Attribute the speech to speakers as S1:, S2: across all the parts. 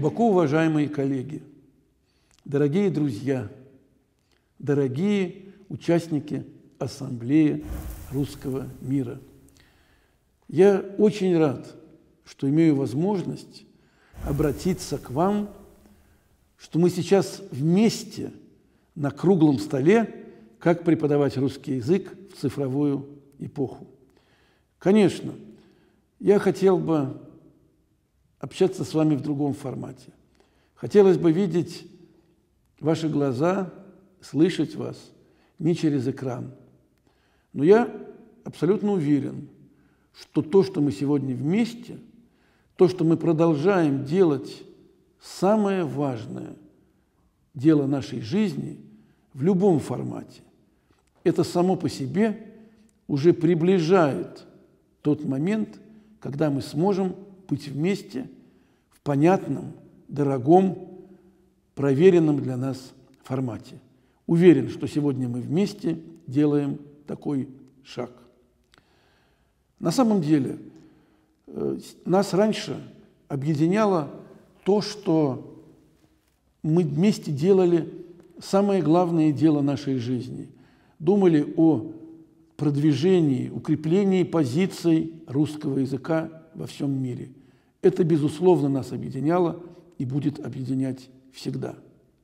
S1: Глубоко уважаемые коллеги, дорогие друзья, дорогие участники Ассамблеи русского мира, я очень рад, что имею возможность обратиться к вам, что мы сейчас вместе на круглом столе, как преподавать русский язык в цифровую эпоху. Конечно, я хотел бы общаться с вами в другом формате. Хотелось бы видеть ваши глаза, слышать вас не через экран. Но я абсолютно уверен, что то, что мы сегодня вместе, то, что мы продолжаем делать, самое важное дело нашей жизни в любом формате, это само по себе уже приближает тот момент, когда мы сможем быть вместе в понятном, дорогом, проверенном для нас формате. Уверен, что сегодня мы вместе делаем такой шаг. На самом деле, нас раньше объединяло то, что мы вместе делали самое главное дело нашей жизни. Думали о продвижении, укреплении позиций русского языка во всем мире. Это, безусловно, нас объединяло и будет объединять всегда.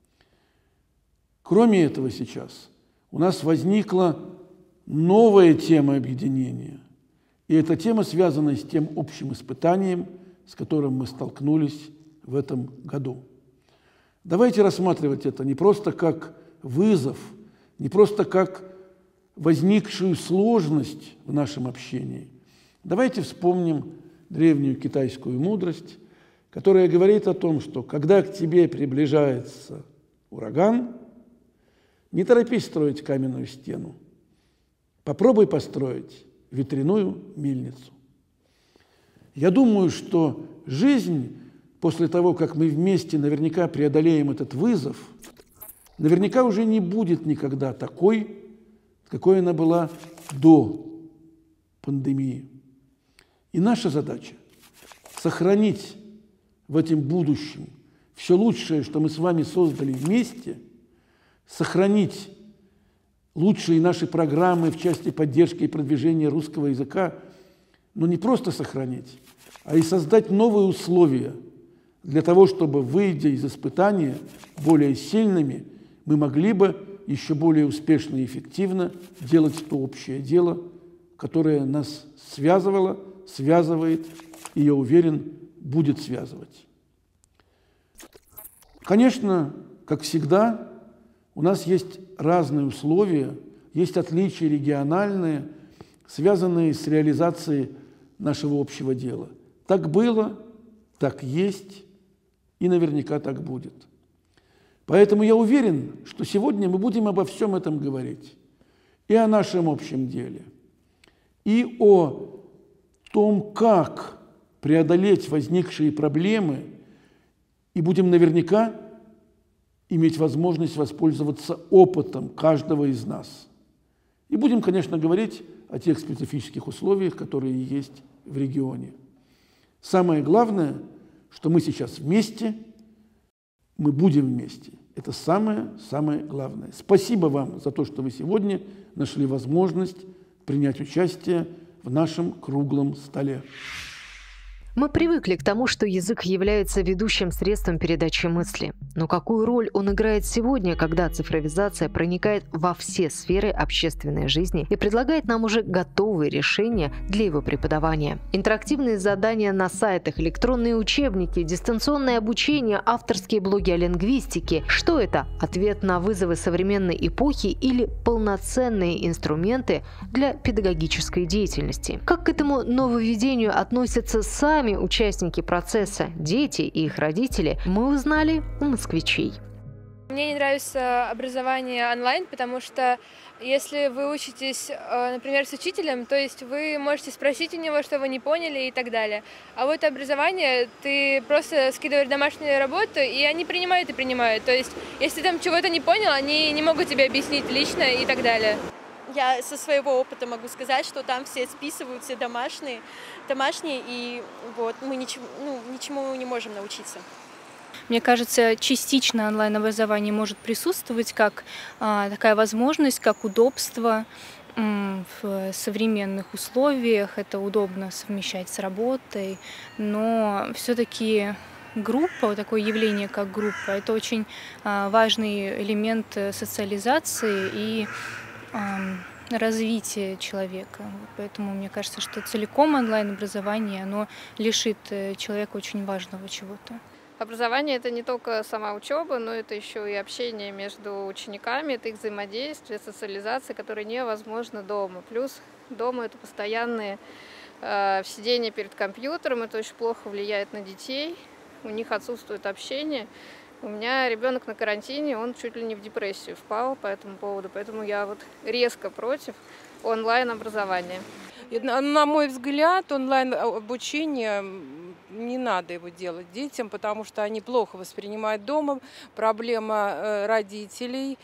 S1: Кроме этого, сейчас у нас возникла новая тема объединения. И эта тема связана с тем общим испытанием, с которым мы столкнулись в этом году. Давайте рассматривать это не просто как вызов, не просто как возникшую сложность в нашем общении. Давайте вспомним древнюю китайскую мудрость, которая говорит о том, что когда к тебе приближается ураган, не торопись строить каменную стену, попробуй построить ветряную мельницу. Я думаю, что жизнь после того, как мы вместе наверняка преодолеем этот вызов, наверняка уже не будет никогда такой, какой она была до пандемии. И наша задача – сохранить в этом будущем все лучшее, что мы с вами создали вместе, сохранить лучшие наши программы в части поддержки и продвижения русского языка, но не просто сохранить, а и создать новые условия для того, чтобы, выйдя из испытания более сильными, мы могли бы еще более успешно и эффективно делать то общее дело, которое нас связывало, связывает и, я уверен, будет связывать. Конечно, как всегда, у нас есть разные условия, есть отличия региональные, связанные с реализацией нашего общего дела. Так было, так есть и наверняка так будет. Поэтому я уверен, что сегодня мы будем обо всем этом говорить. И о нашем общем деле, и о том, как преодолеть возникшие проблемы, и будем наверняка иметь возможность воспользоваться опытом каждого из нас. И будем, конечно, говорить о тех специфических условиях, которые есть в регионе. Самое главное, что мы сейчас вместе, мы будем вместе. Это самое главное. Спасибо вам за то, что вы сегодня нашли возможность принять участие в нашем круглом столе.
S2: Мы привыкли к тому, что язык является ведущим средством передачи мысли. Но какую роль он играет сегодня, когда цифровизация проникает во все сферы общественной жизни и предлагает нам уже готовые решения для его преподавания? Интерактивные задания на сайтах, электронные учебники, дистанционное обучение, авторские блоги о лингвистике. Что это? Ответ на вызовы современной эпохи или полноценные инструменты для педагогической деятельности? Как к этому нововведению относятся сами участники процесса, дети и их родители, мы узнали у москвичей.
S3: Мне не нравится образование онлайн, потому что если вы учитесь, например, с учителем, то есть вы можете спросить у него, что вы не поняли и так далее. А вот образование, ты просто скидываешь домашнюю работу, и они принимают и принимают. То есть если ты там чего-то не понял, они не могут тебе объяснить лично и так далее.
S4: Я со своего опыта могу сказать, что там все списывают, все домашние, и вот мы ничему не можем научиться.
S5: Мне кажется, частично онлайн-образование может присутствовать как такая возможность, как удобство в современных условиях. Это удобно совмещать с работой, но все-таки группа, вот такое явление, как группа, это очень важный элемент социализации и развития человека. Поэтому мне кажется, что целиком онлайн-образование, оно лишит человека очень важного чего-то.
S6: Образование – это не только сама учеба, но это еще и общение между учениками, это их взаимодействие, социализация, которая невозможна дома. Плюс дома это постоянное сидение перед компьютером, это очень плохо влияет на детей, у них отсутствует общение. У меня ребенок на карантине, он чуть ли не в депрессию впал по этому поводу, поэтому я вот резко против онлайн-образования.
S7: На мой взгляд, онлайн-обучение не надо его делать детям, потому что они плохо воспринимают дома. Проблема родителей.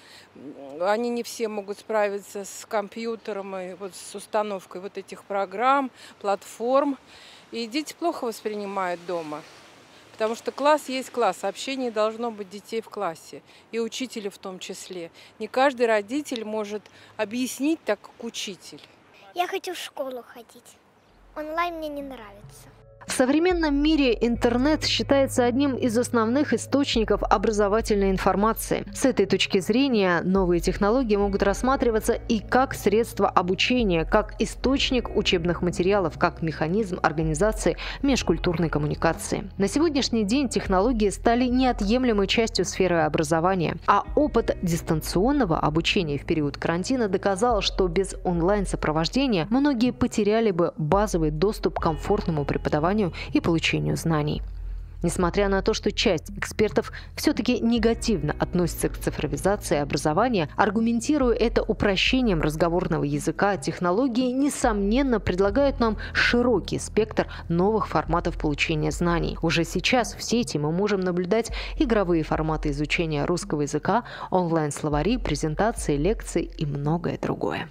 S7: Они не все могут справиться с компьютером и вот с установкой вот этих программ, платформ. И дети плохо воспринимают дома. Потому что класс есть класс, общение должно быть детей в классе, и учителя в том числе. Не каждый родитель может объяснить так, как учитель.
S8: Я хочу в школу ходить. Онлайн мне не нравится.
S2: В современном мире интернет считается одним из основных источников образовательной информации. С этой точки зрения новые технологии могут рассматриваться и как средство обучения, как источник учебных материалов, как механизм организации межкультурной коммуникации. На сегодняшний день технологии стали неотъемлемой частью сферы образования, а опыт дистанционного обучения в период карантина доказал, что без онлайн-сопровождения многие потеряли бы базовый доступ к комфортному преподаванию и получению знаний. Несмотря на то, что часть экспертов все-таки негативно относится к цифровизации образования, аргументируя это упрощением разговорного языка, технологии, несомненно, предлагают нам широкий спектр новых форматов получения знаний. Уже сейчас в сети мы можем наблюдать игровые форматы изучения русского языка, онлайн-словари, презентации, лекции и многое другое.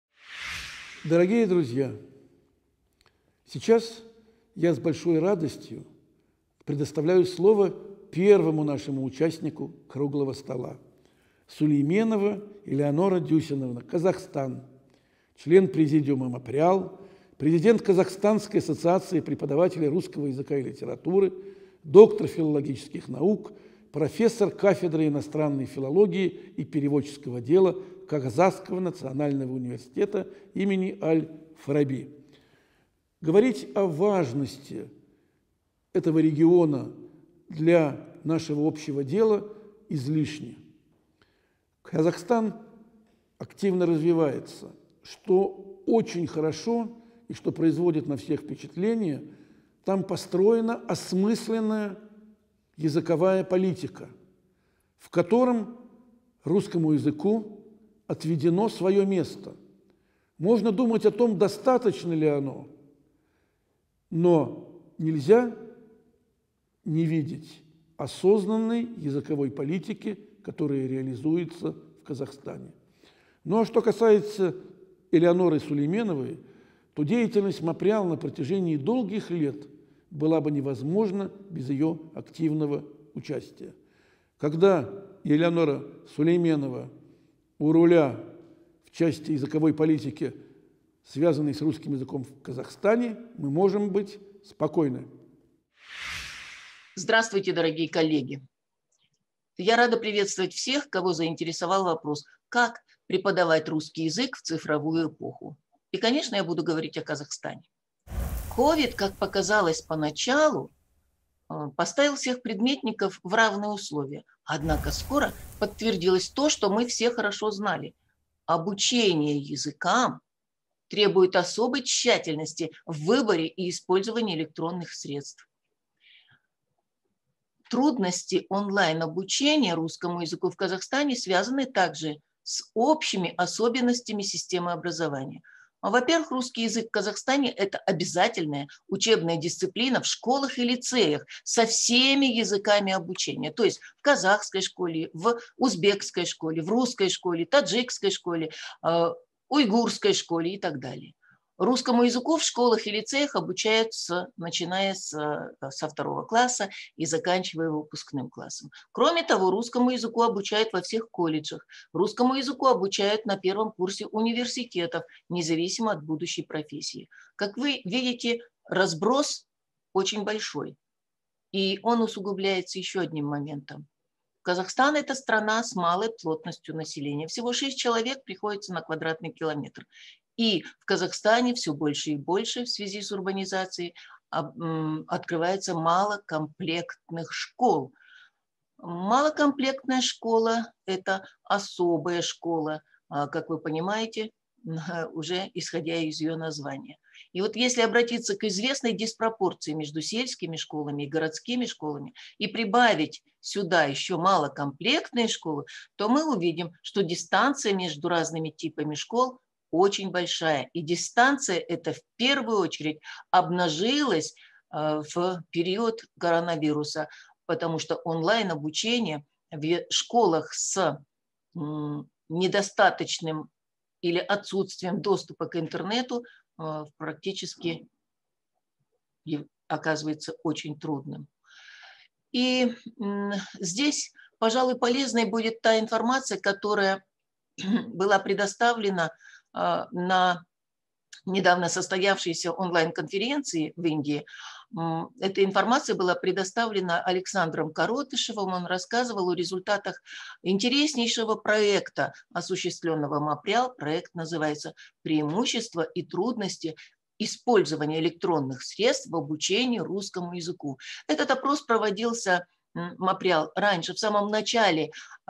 S1: Дорогие друзья, сейчас я с большой радостью предоставляю слово первому нашему участнику круглого стола. Сулейменова Элеонора Дюсиновна, Казахстан, член президиума МАПРИАЛ, президент Казахстанской ассоциации преподавателей русского языка и литературы, доктор филологических наук, профессор кафедры иностранной филологии и переводческого дела Казахского национального университета имени Аль-Фараби. Говорить о важности этого региона для нашего общего дела излишне. Казахстан активно развивается, что очень хорошо и что производит на всех впечатление. Там построена осмысленная языковая политика, в котором русскому языку отведено свое место. Можно думать о том, достаточно ли оно, но нельзя не видеть осознанной языковой политики, которая реализуется в Казахстане. Ну а что касается Элеоноры Сулейменовой, то деятельность МАПРИАЛ на протяжении долгих лет была бы невозможна без ее активного участия. Когда Элеонора Сулейменова у руля в части языковой политики, связанной с русским языком в Казахстане, мы можем быть спокойны.
S9: Здравствуйте, дорогие коллеги. Я рада приветствовать всех, кого заинтересовал вопрос, как преподавать русский язык в цифровую эпоху. И, конечно, я буду говорить о Казахстане. ковид, как показалось поначалу, поставил всех предметников в равные условия. Однако скоро подтвердилось то, что мы все хорошо знали. Обучение языкам требует особой тщательности в выборе и использовании электронных средств. Трудности онлайн-обучения русскому языку в Казахстане связаны также с общими особенностями системы образования. Во-первых, русский язык в Казахстане – это обязательная учебная дисциплина в школах и лицеях со всеми языками обучения. То есть в казахской школе, в узбекской школе, в русской школе, таджикской школе, уйгурской школе и так далее. Русскому языку в школах и лицеях обучаются, начиная со 2 класса и заканчивая выпускным классом. Кроме того, русскому языку обучают во всех колледжах. Русскому языку обучают на 1-м курсе университетов, независимо от будущей профессии. Как вы видите, разброс очень большой. И он усугубляется еще одним моментом. Казахстан – это страна с малой плотностью населения. Всего 6 человек приходится на квадратный километр. И в Казахстане все больше и больше в связи с урбанизацией открывается малокомплектных школ. Малокомплектная школа – это особая школа, как вы понимаете, уже исходя из ее названия. И вот если обратиться к известной диспропорции между сельскими школами и городскими школами и прибавить сюда еще малокомплектные школы, то мы увидим, что дистанция между разными типами школ очень большая. И дистанция эта в первую очередь обнажилась в период коронавируса, потому что онлайн-обучение в школах с недостаточным или отсутствием доступа к интернету практически оказывается очень трудным. И здесь, пожалуй, полезной будет та информация, которая была предоставлена на недавно состоявшейся онлайн-конференции в Индии. Эта информация была предоставлена Александром Коротышевым. Он рассказывал о результатах интереснейшего проекта, осуществленного МАПРИАЛ. Проект называется «Преимущества и трудности использования электронных средств в обучении русскому языку». Этот опрос проводился МАПРИАЛ раньше, в самом начале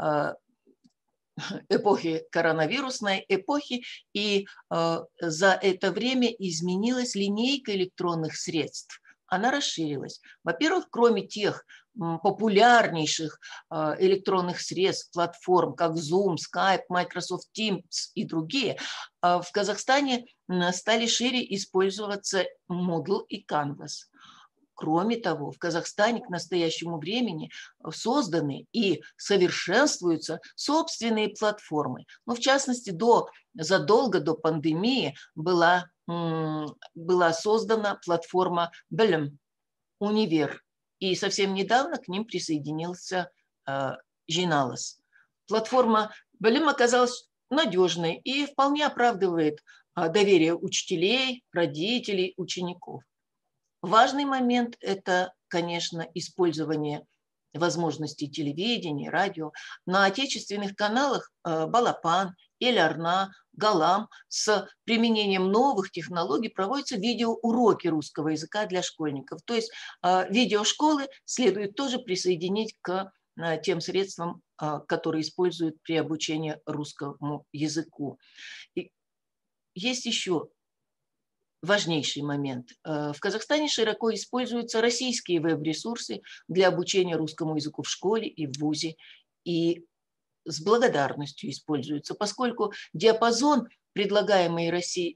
S9: эпохи коронавирусной эпохи, и за это время изменилась линейка электронных средств. Она расширилась. Во-первых, кроме тех популярнейших электронных средств, платформ, как Zoom, Skype, Microsoft Teams и другие, в Казахстане стали шире использоваться Moodle и Canvas. Кроме того, в Казахстане к настоящему времени созданы и совершенствуются собственные платформы. Но в частности, задолго до пандемии была создана платформа Белем, Универ. И совсем недавно к ним присоединился Жиналас. Платформа Белем оказалась надежной и вполне оправдывает доверие учителей, родителей, учеников. Важный момент – это, конечно, использование возможностей телевидения, радио. На отечественных каналах Балапан, Эль-Арна, Галам с применением новых технологий проводятся видеоуроки русского языка для школьников. То есть видеошколы следует тоже присоединить к тем средствам, которые используют при обучении русскому языку. И есть еще важнейший момент. В Казахстане широко используются российские веб-ресурсы для обучения русскому языку в школе и в вузе. И с благодарностью используются, поскольку диапазон предлагаемых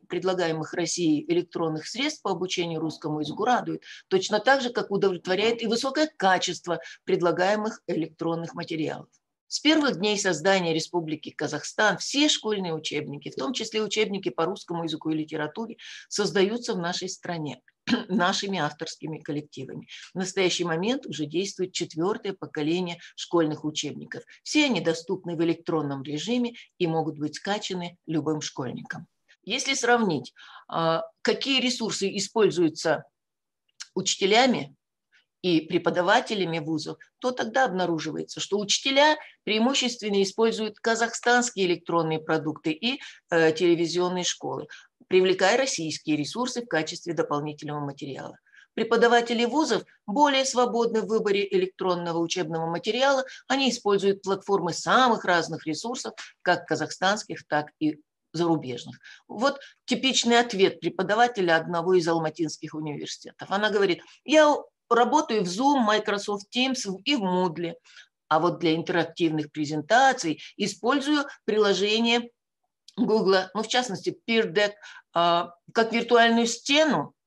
S9: Россией электронных средств по обучению русскому языку радует, точно так же, как удовлетворяет и высокое качество предлагаемых электронных материалов. С первых дней создания Республики Казахстан все школьные учебники, в том числе учебники по русскому языку и литературе, создаются в нашей стране нашими авторскими коллективами. В настоящий момент уже действует 4-е поколение школьных учебников. Все они доступны в электронном режиме и могут быть скачаны любым школьником. Если сравнить, какие ресурсы используются учителями и преподавателями вузов, то тогда обнаруживается, что учителя преимущественно используют казахстанские электронные продукты и телевизионные школы, привлекая российские ресурсы в качестве дополнительного материала. Преподаватели вузов более свободны в выборе электронного учебного материала, они используют платформы самых разных ресурсов, как казахстанских, так и зарубежных. Вот типичный ответ преподавателя одного из алматинских университетов. Она говорит: я работаю в Zoom, Microsoft Teams и в Moodle, а вот для интерактивных презентаций использую приложение Google, ну в частности Peer Deck, как виртуальную стену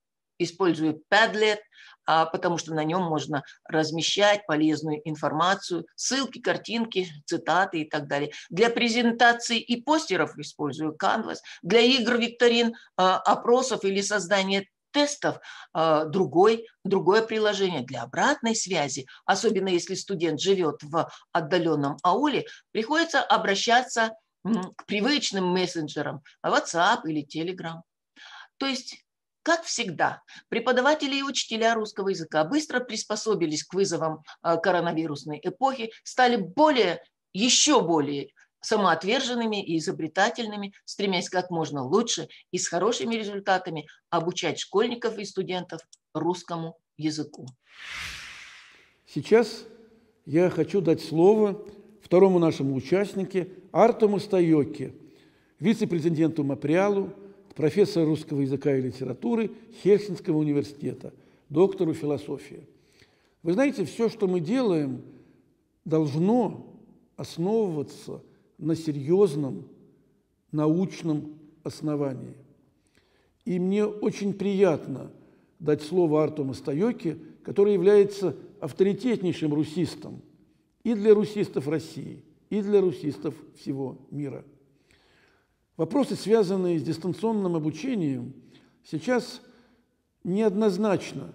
S9: использую Padlet, потому что на нем можно размещать полезную информацию, ссылки, картинки, цитаты и так далее. Для презентаций и постеров использую Canvas. Для игр, викторин, опросов или создания тестов другое приложение. Для обратной связи, особенно если студент живет в отдаленном ауле, приходится обращаться к привычным мессенджерам, WhatsApp или Telegram. То есть, как всегда, преподаватели и учителя русского языка быстро приспособились к вызовам коронавирусной эпохи, стали еще более самоотверженными и изобретательными, стремясь как можно лучше и с хорошими результатами обучать школьников и студентов русскому языку.
S1: Сейчас я хочу дать слово второму нашему участнику Артему Стайоке, вице-президенту Маприалу, профессору русского языка и литературы Хельсинского университета, доктору философии. Вы знаете, все, что мы делаем, должно основываться на серьезном научном основании. И мне очень приятно дать слово Артему Стайоке, который является авторитетнейшим русистом и для русистов России, и для русистов всего мира. Вопросы, связанные с дистанционным обучением, сейчас неоднозначно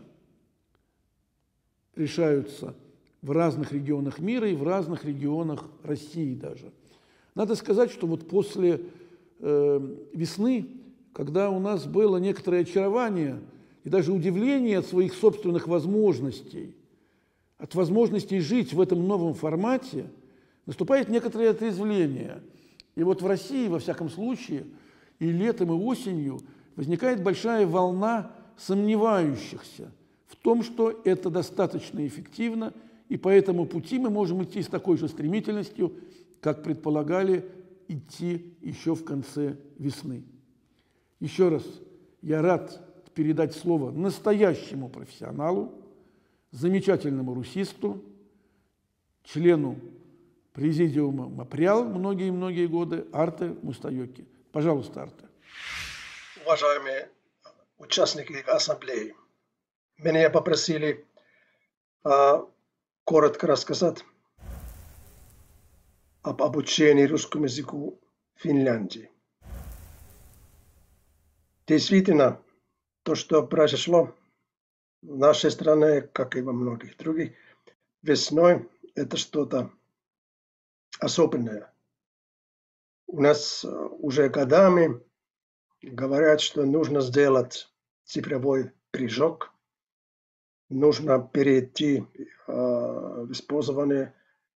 S1: решаются в разных регионах мира и в разных регионах России даже. Надо сказать, что вот после весны, когда у нас было некоторое очарование и даже удивление от своих собственных возможностей, от возможностей жить в этом новом формате, наступает некоторое отрезвление. И вот в России, во всяком случае, и летом, и осенью возникает большая волна сомневающихся в том, что это достаточно эффективно, и по этому пути мы можем идти с такой же стремительностью, как предполагали идти еще в конце весны. Еще раз, я рад передать слово настоящему профессионалу, замечательному русисту, члену президиума Маприал многие-многие годы Арте Мустайоке. Пожалуйста, Арте.
S10: Уважаемые участники ассамблеи, меня попросили коротко рассказать об обучении русскому языку в Финляндии. Действительно, то, что произошло в нашей стране, как и во многих других, весной, это что-то особенное. У нас уже годами говорят, что нужно сделать цифровой прыжок, нужно перейти в использование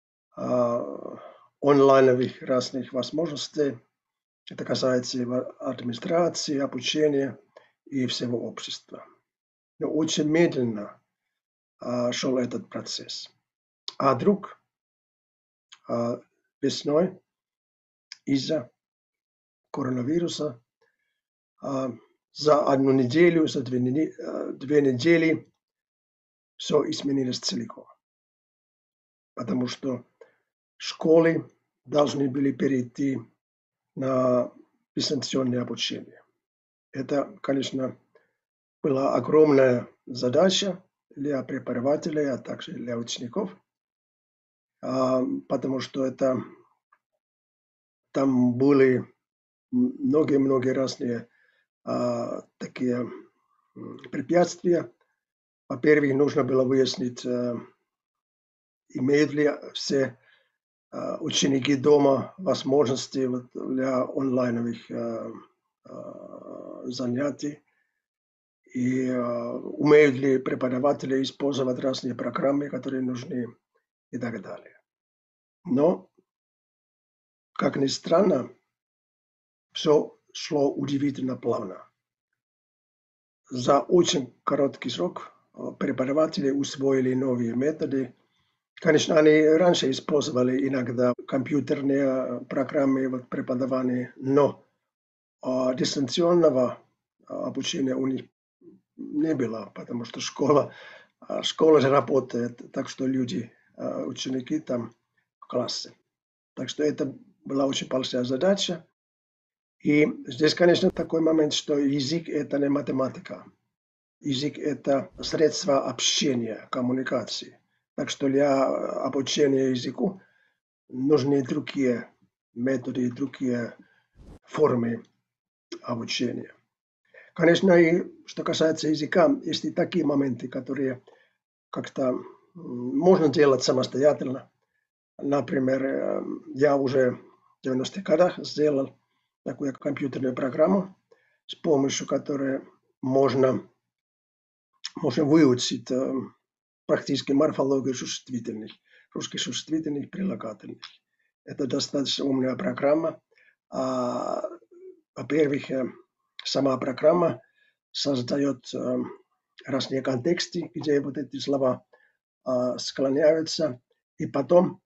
S10: онлайновых разных возможностей. Это касается администрации, обучения и всего общества. Но очень медленно шел этот процесс. А вдруг весной из-за коронавируса за одну неделю, за две недели все изменилось целиком. Потому что школы должны были перейти на дистанционное обучение. Это, конечно, была огромная задача для преподавателей, а также для учеников, потому что там были многие разные такие препятствия. Во-первых, нужно было выяснить, имеют ли все ученики дома возможности для онлайновых занятий, и умеют ли преподаватели использовать разные программы, которые нужны, и так далее. Но, как ни странно, все шло удивительно плавно. За очень короткий срок преподаватели усвоили новые методы. Конечно, они раньше использовали иногда компьютерные программы преподавания, но дистанционного обучения у них не было, потому что школа же работает, так что люди, ученики там в классе. Так что это была очень большая задача. И здесь, конечно, такой момент, что язык – это не математика. язык – это средство общения, коммуникации. Так что для обучения языку нужны другие методы, другие формы обучения. Конечно, и что касается языка, есть и такие моменты, которые как-то можно делать самостоятельно. Например, я уже в 90-х годах сделал такую компьютерную программу, с помощью которой можно выучить практически морфологию существительных, русских существительных, прилагательных. Это достаточно умная программа. Во-первых, сама программа создает разные контексты, где вот эти слова склоняются, и потом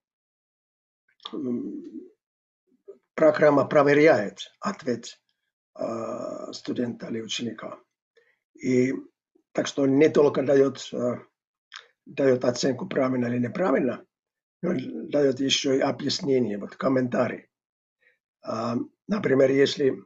S10: программа проверяет ответ студента или ученика. И так что не только дает оценку правильно или неправильно, но дает еще и объяснение, вот комментарий. Например, если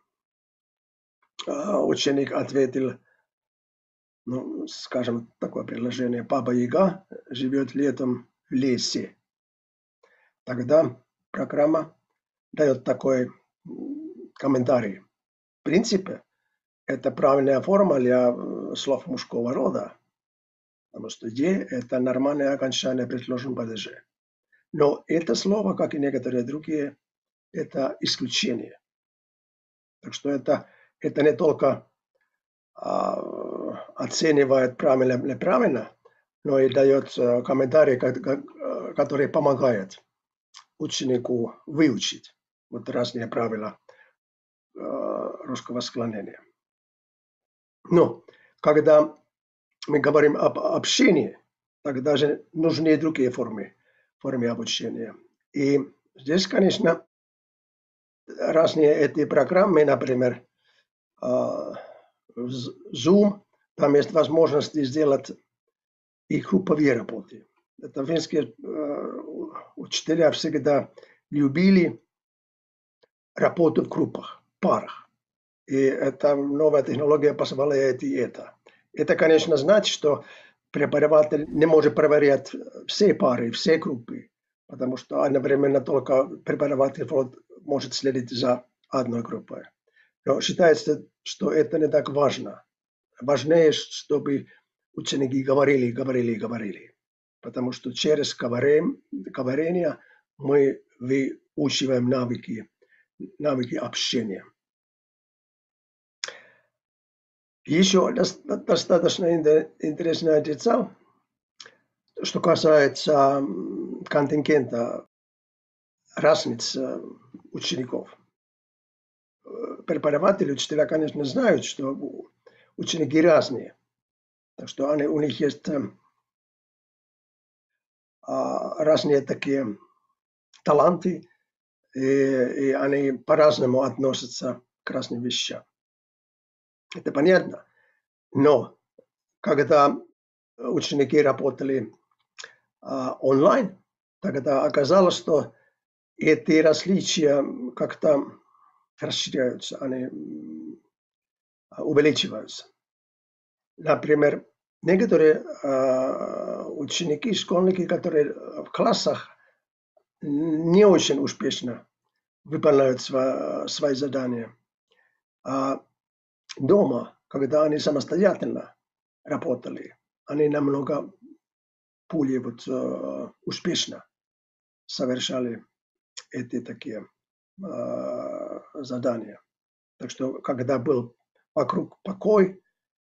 S10: ученик ответил, ну, скажем, такое предложение: «Баба Яга живет летом в лесе», тогда программа дает такой комментарий. В принципе, это правильная форма для слов мужского рода, потому что «е» – это нормальное окончание предложенного падежа. Но это слово, как и некоторые другие, это исключение. Так что это не только оценивает правильно или неправильно, но и дает комментарий, который помогает ученику выучить вот разные правила русского склонения. Но когда мы говорим об общении, тогда же нужны другие формы обучения. И здесь, конечно, разные эти программы, например, Zoom, там есть возможность сделать и групповые работы. Это финские учителя всегда любили работу в группах, парах. И эта новая технология позволяет и это. Это, конечно, значит, что преподаватель не может проверять все пары, все группы, потому что одновременно только преподаватель может следить за одной группой. Но считается, что это не так важно. Важнее, чтобы ученики говорили. Потому что через говорение мы выучиваем навыки общения. Еще достаточно интересная деталь, что касается контингента, разниц учеников. Преподаватели, учителя, конечно, знают, что ученики разные. Так что у них есть разные такие таланты, и они по-разному относятся к разным вещам. Это понятно. Но когда ученики работали онлайн, тогда оказалось, что эти различия как-то расширяются, они увеличиваются. Например, некоторые ученики, школьники, которые в классах не очень успешно выполняют свои задания, а дома, когда они самостоятельно работали, они намного более успешно совершали эти такие задания. Так что, когда был вокруг покой,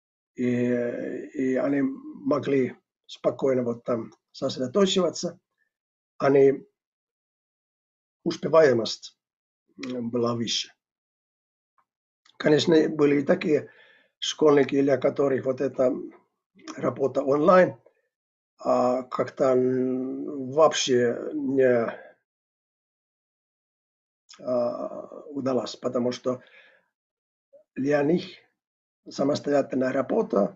S10: и они могли спокойно там сосредоточиваться, успеваемость была выше. Конечно, были и такие школьники, для которых вот эта работа онлайн как-то вообще не удалась, потому что для них самостоятельная работа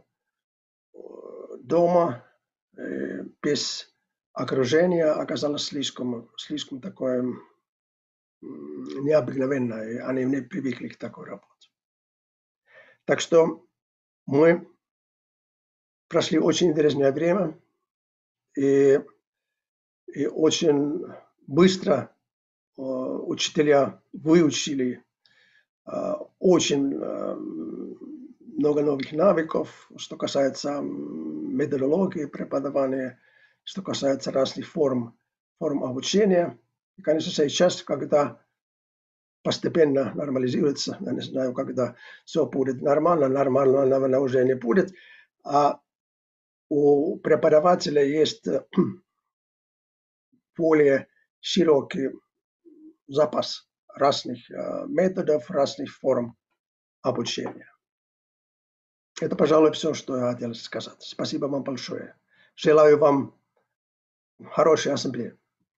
S10: дома без окружения оказалась слишком такой необыкновенной, и они не привыкли к такой работе. Так что мы прошли очень интересное время, и очень быстро учителя выучили очень много новых навыков, что касается методологии преподавания, что касается разных форм обучения. И, конечно, сейчас, когда постепенно нормализируется, я не знаю, когда все будет нормально, наверное, уже не будет, а у преподавателя есть более широкий запас разных методов, разных форм обучения. Это, пожалуй, все, что я хотел сказать. Спасибо вам большое. Желаю вам хорошей ассамблеи.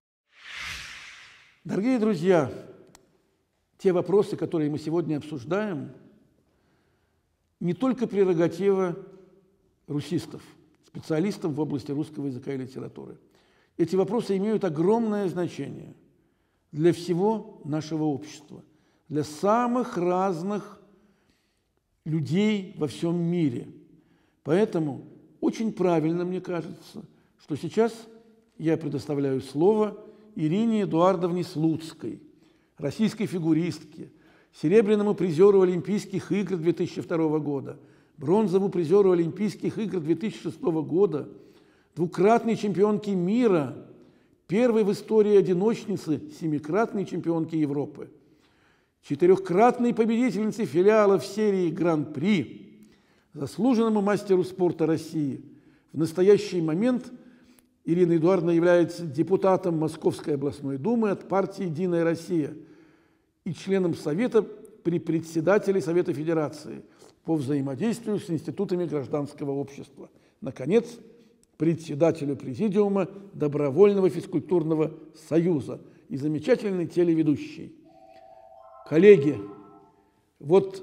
S1: Дорогие друзья, те вопросы, которые мы сегодня обсуждаем, не только прерогатива русистов, специалистов в области русского языка и литературы. Эти вопросы имеют огромное значение для всего нашего общества, для самых разных людей во всем мире. Поэтому очень правильно, мне кажется, что сейчас я предоставляю слово Ирине Эдуардовне Слуцкой, российской фигуристке, серебряному призеру Олимпийских игр 2002 года, бронзовому призеру Олимпийских игр 2006 года, двукратной чемпионке мира, первой в истории одиночницы, семикратной чемпионки Европы, четырехкратной победительнице филиалов серии Гран-при, заслуженному мастеру спорта России. В настоящий момент Ирина Эдуардовна является депутатом Московской областной думы от партии «Единая Россия» и членом Совета при председателе Совета Федерации по взаимодействию с институтами гражданского общества. Наконец, председателю Президиума Добровольного физкультурного союза и замечательный телеведущий. Коллеги, вот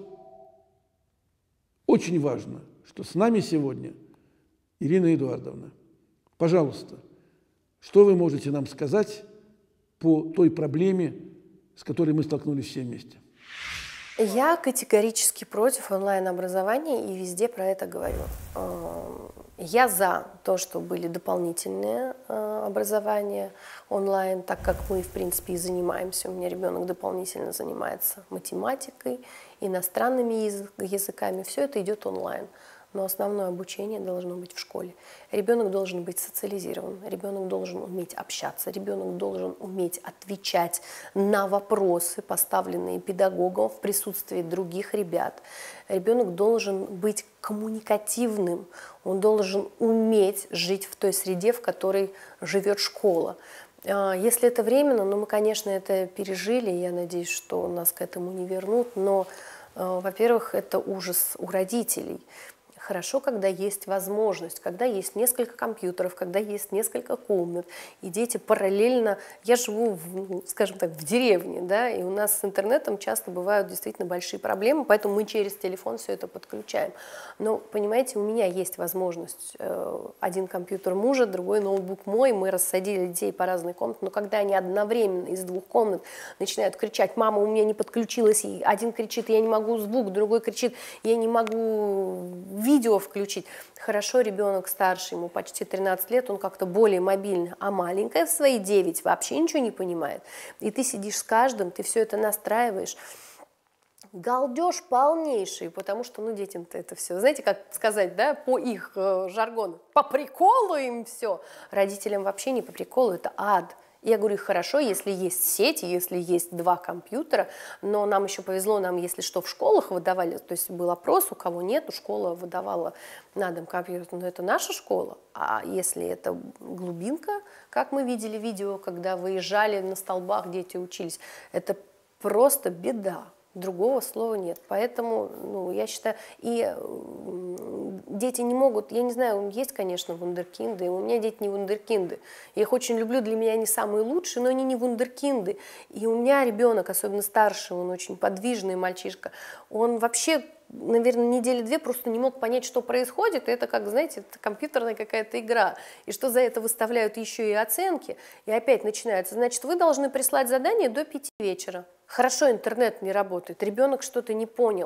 S1: очень важно, что с нами сегодня Ирина Эдуардовна. Пожалуйста, что вы можете нам сказать по той проблеме, с которой мы столкнулись все вместе?
S11: Я категорически против онлайн-образования и везде про это говорю. Я за то, что были дополнительные образования онлайн, так как мы, в принципе, и занимаемся. У меня ребенок дополнительно занимается математикой, иностранными языками. Все это идет онлайн. Но основное обучение должно быть в школе. Ребенок должен быть социализирован, ребенок должен уметь общаться, ребенок должен уметь отвечать на вопросы, поставленные педагогом в присутствии других ребят. Ребенок должен быть коммуникативным, он должен уметь жить в той среде, в которой живет школа. Если это временно, мы, конечно, это пережили, я надеюсь, что нас к этому не вернут, но, во-первых, это ужас у родителей. Хорошо, когда есть возможность, когда есть несколько компьютеров, когда есть несколько комнат, и дети параллельно... Я живу, скажем так, в деревне, да, и у нас с интернетом часто бывают действительно большие проблемы, поэтому мы через телефон все это подключаем. Но, понимаете, у меня есть возможность. Один компьютер мужа, другой ноутбук мой, мы рассадили детей по разным комнатам, но когда они одновременно из двух комнат начинают кричать: «Мама, у меня не подключилась», и один кричит: «Я не могу звук», другой кричит: «Я не могу видео включить». Хорошо, ребенок старше, ему почти 13 лет, он как-то более мобильный, а маленькая в свои 9 вообще ничего не понимает. И ты сидишь с каждым, ты все это настраиваешь. Галдеж полнейший, потому что, детям-то это все, знаете, как сказать, да, по их жаргону, по приколу им все. Родителям вообще не по приколу, это ад. Я говорю, хорошо, если есть сеть, если есть 2 компьютера, но нам еще повезло, нам, если что, в школах выдавали, то есть был опрос, у кого нет, школа выдавала на дом компьютер, но это наша школа. А если это глубинка, как мы видели видео, когда выезжали на столбах, дети учились, это просто беда. Другого слова нет. Поэтому, я считаю, и дети не могут, я не знаю, есть, конечно, вундеркинды, у меня дети не вундеркинды. Я их очень люблю, для меня они самые лучшие, но они не вундеркинды. И у меня ребенок, особенно старший, он очень подвижный мальчишка, он вообще, наверное, недели 2 просто не мог понять, что происходит. И это, как, знаете, это компьютерная какая-то игра. И что за это выставляют еще и оценки. И опять начинается, значит, вы должны прислать задание до 5 вечера. Хорошо, интернет не работает, ребенок что-то не понял.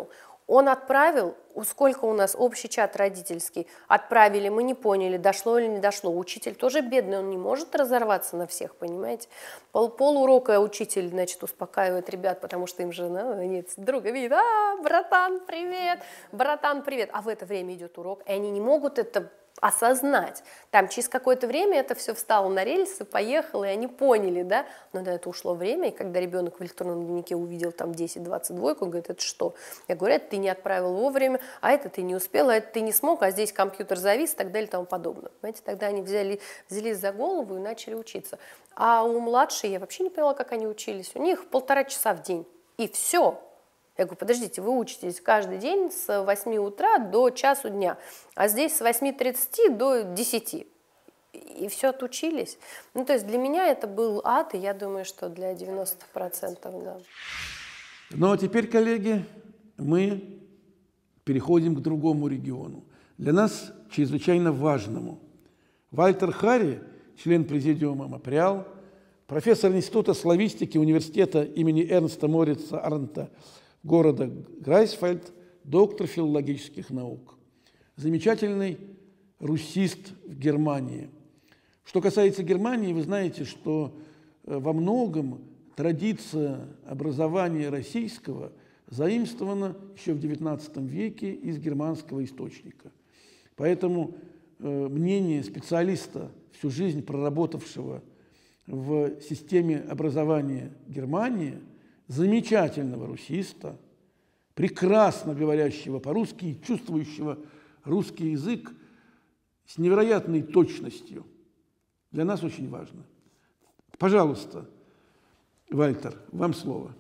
S11: Он отправил, сколько у нас общий чат родительский, отправили, мы не поняли, дошло или не дошло. Учитель тоже бедный, он не может разорваться на всех, понимаете. Полурока учитель, значит, успокаивает ребят, потому что им же нет друга видит, братан, привет, а в это время идет урок, и они не могут это осознать. Там через какое-то время это все встало на рельсы, поехало, и они поняли, да, но на это ушло время, и когда ребенок в электронном дневнике увидел там 10-20 двойку, он говорит, это что? Я говорю, это ты не отправил вовремя, а это ты не успел, а это ты не смог, а здесь компьютер завис и так далее и тому подобное. Понимаете, тогда они взялись за голову и начали учиться. А у младшей я вообще не поняла, как они учились. У них 1,5 часа в день, и все. Я говорю, подождите, вы учитесь каждый день с 8 утра до часу дня, а здесь с 8:30 до 10. И все отучились. Ну, то есть для меня это был ад, и я думаю, что для 90%, да.
S1: Ну, а теперь, коллеги, мы переходим к другому региону. Для нас чрезвычайно важному. Вальтер Харри, член президиума МАПРИАЛ, профессор Института славистики университета имени Эрнста Морица Арнта города Грайсфальд, доктор филологических наук. Замечательный русист в Германии. Что касается Германии, вы знаете, что во многом традиция образования российского заимствована еще в XIX веке из германского источника. Поэтому мнение специалиста, всю жизнь проработавшего в системе образования Германии, замечательного русиста, прекрасно говорящего по-русски и чувствующего русский язык с невероятной точностью, для нас очень важно. Пожалуйста, Вальтер, вам слово.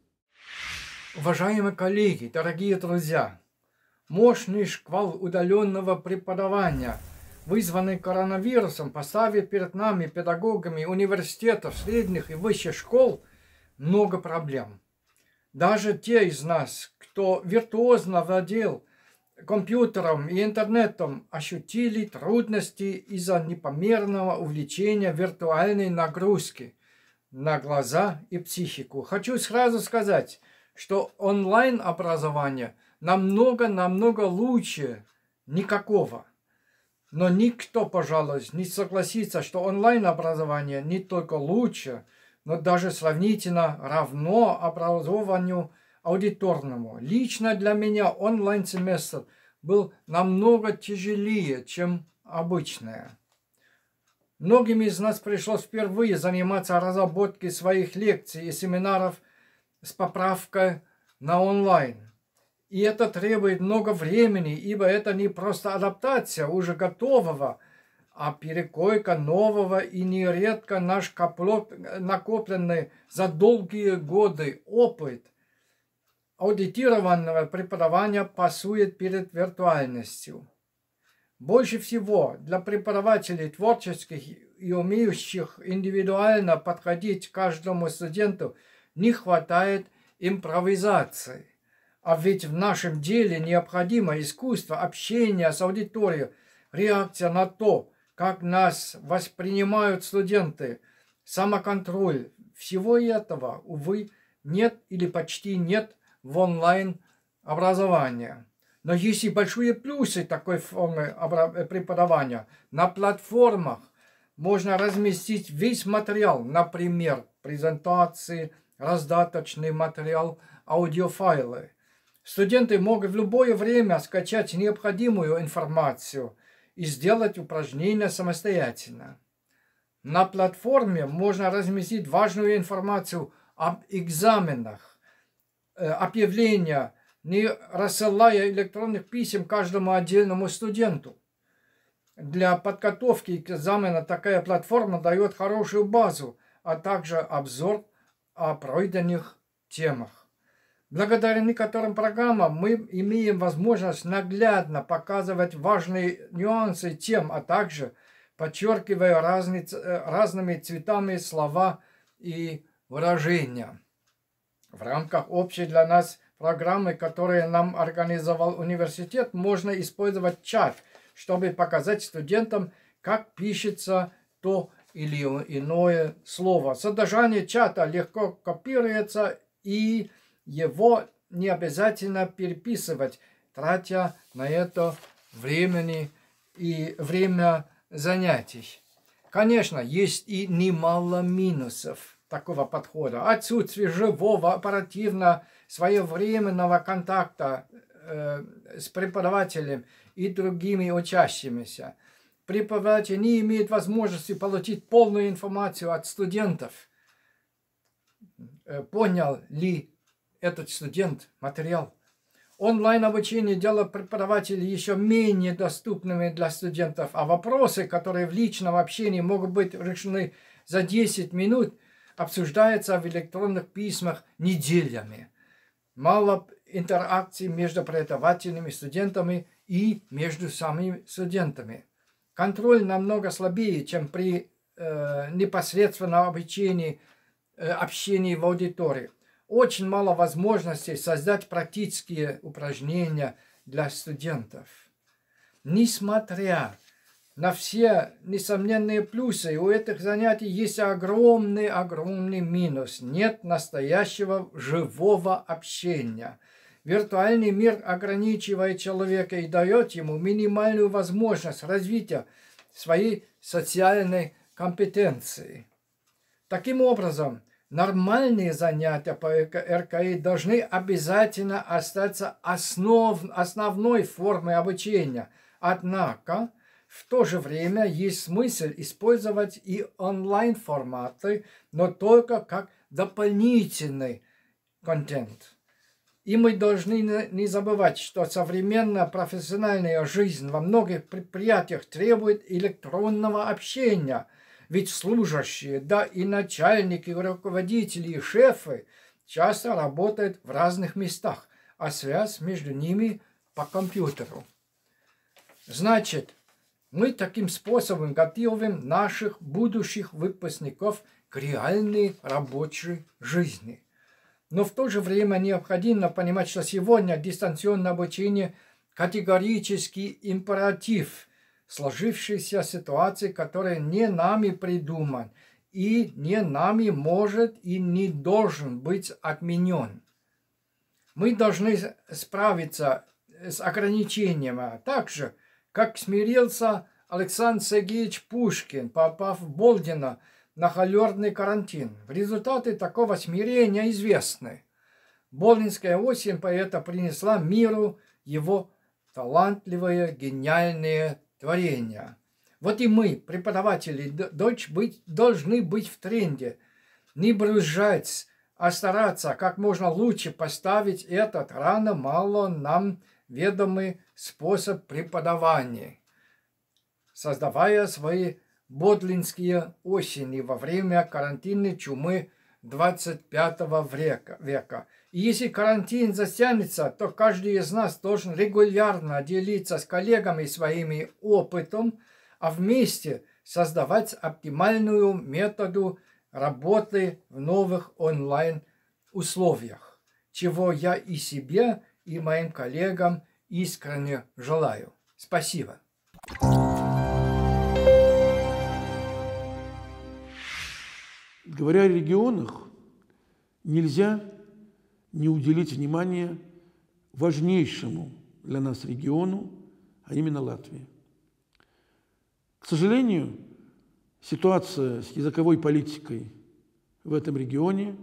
S12: Уважаемые коллеги, дорогие друзья, мощный шквал удаленного преподавания, вызванный коронавирусом, поставит перед нами, педагогами университетов, средних и высших школ, много проблем. Даже те из нас, кто виртуозно владел компьютером и интернетом, ощутили трудности из-за непомерного увлечения виртуальной нагрузки на глаза и психику. Хочу сразу сказать, что онлайн-образование намного лучше никакого. Но никто, пожалуй, не согласится, что онлайн-образование не только лучше, но даже сравнительно равно образованию аудиторному. Лично для меня онлайн-семестр был намного тяжелее, чем обычное. Многим из нас пришлось впервые заниматься разработкой своих лекций и семинаров с поправкой на онлайн. И это требует много времени, ибо это не просто адаптация уже готового, а перекойка нового и нередко наш накопленный за долгие годы опыт аудитированного преподавания пасует перед виртуальностью. Больше всего для преподавателей творческих и умеющих индивидуально подходить к каждому студенту не хватает импровизации. А ведь в нашем деле необходимо искусство общения с аудиторией, реакция на то, как нас воспринимают студенты, самоконтроль. Всего этого, увы, нет или почти нет в онлайн-образовании. Но есть и большие плюсы такой формы преподавания. На платформах можно разместить весь материал, например, презентации, раздаточный материал, аудиофайлы. Студенты могут в любое время скачать необходимую информацию и сделать упражнения самостоятельно. На платформе можно разместить важную информацию об экзаменах, объявления, не рассылая электронных писем каждому отдельному студенту. Для подготовки к экзамену такая платформа дает хорошую базу, а также обзор о пройденных темах. Благодаря некоторым программам мы имеем возможность наглядно показывать важные нюансы тем, а также подчеркивая разными цветами слова и выражения. В рамках общей для нас программы, которые нам организовал университет, можно использовать чат, чтобы показать студентам, как пишется то или иное слово. Содержание чата легко копируется, и его не обязательно переписывать, тратя на это время занятий. Конечно, есть и немало минусов такого подхода. Отсутствие живого, оперативно своевременного контакта с преподавателем и другими учащимися. Преподаватель не имеет возможности получить полную информацию от студентов. Понял ли этот студент материал? Онлайн-обучение делает преподавателей еще менее доступными для студентов, а вопросы, которые в личном общении могут быть решены за 10 минут, обсуждаются в электронных письмах неделями. Мало интеракций между преподавателями и студентами и между самими студентами. Контроль намного слабее, чем при непосредственном общении в аудитории. Очень мало возможностей создать практические упражнения для студентов. Несмотря на все несомненные плюсы, у этих занятий есть огромный минус. Нет настоящего живого общения. Виртуальный мир ограничивает человека и дает ему минимальную возможность развития своей социальной компетенции. Таким образом, нормальные занятия по РКИ должны обязательно остаться основной формой обучения. Однако, в то же время есть смысл использовать и онлайн-форматы, но только как дополнительный контент. И мы должны не забывать, что современная профессиональная жизнь во многих предприятиях требует электронного общения. Ведь служащие, да и начальники, руководители и шефы часто работают в разных местах, а связь между ними по компьютеру. Значит, мы таким способом готовим наших будущих выпускников к реальной рабочей жизни. Но в то же время необходимо понимать, что сегодня дистанционное обучение категорический императив сложившейся ситуации, которая не нами придуман и не нами может и не должен быть отменен. Мы должны справиться с ограничениями, а также, как смирился Александр Сергеевич Пушкин, попав в Болдино на холодный карантин. Результаты такого смирения известны. Болдинская осень поэта принесла миру его талантливое, гениальное творение. Вот и мы, преподаватели, должны быть в тренде, не брюзжать, а стараться как можно лучше поставить этот мало нам ведомый способ преподавания, создавая свои бодлинские осени во время карантинной чумы 25 века. И если карантин затянется, то каждый из нас должен регулярно делиться с коллегами своим опытом, а вместе создавать оптимальную методу работы в новых онлайн-условиях, чего я и себе, и моим коллегам искренне желаю. Спасибо.
S1: Говоря о регионах, нельзя не уделить внимание важнейшему для нас региону, а именно Латвии. К сожалению, ситуация с языковой политикой в этом регионе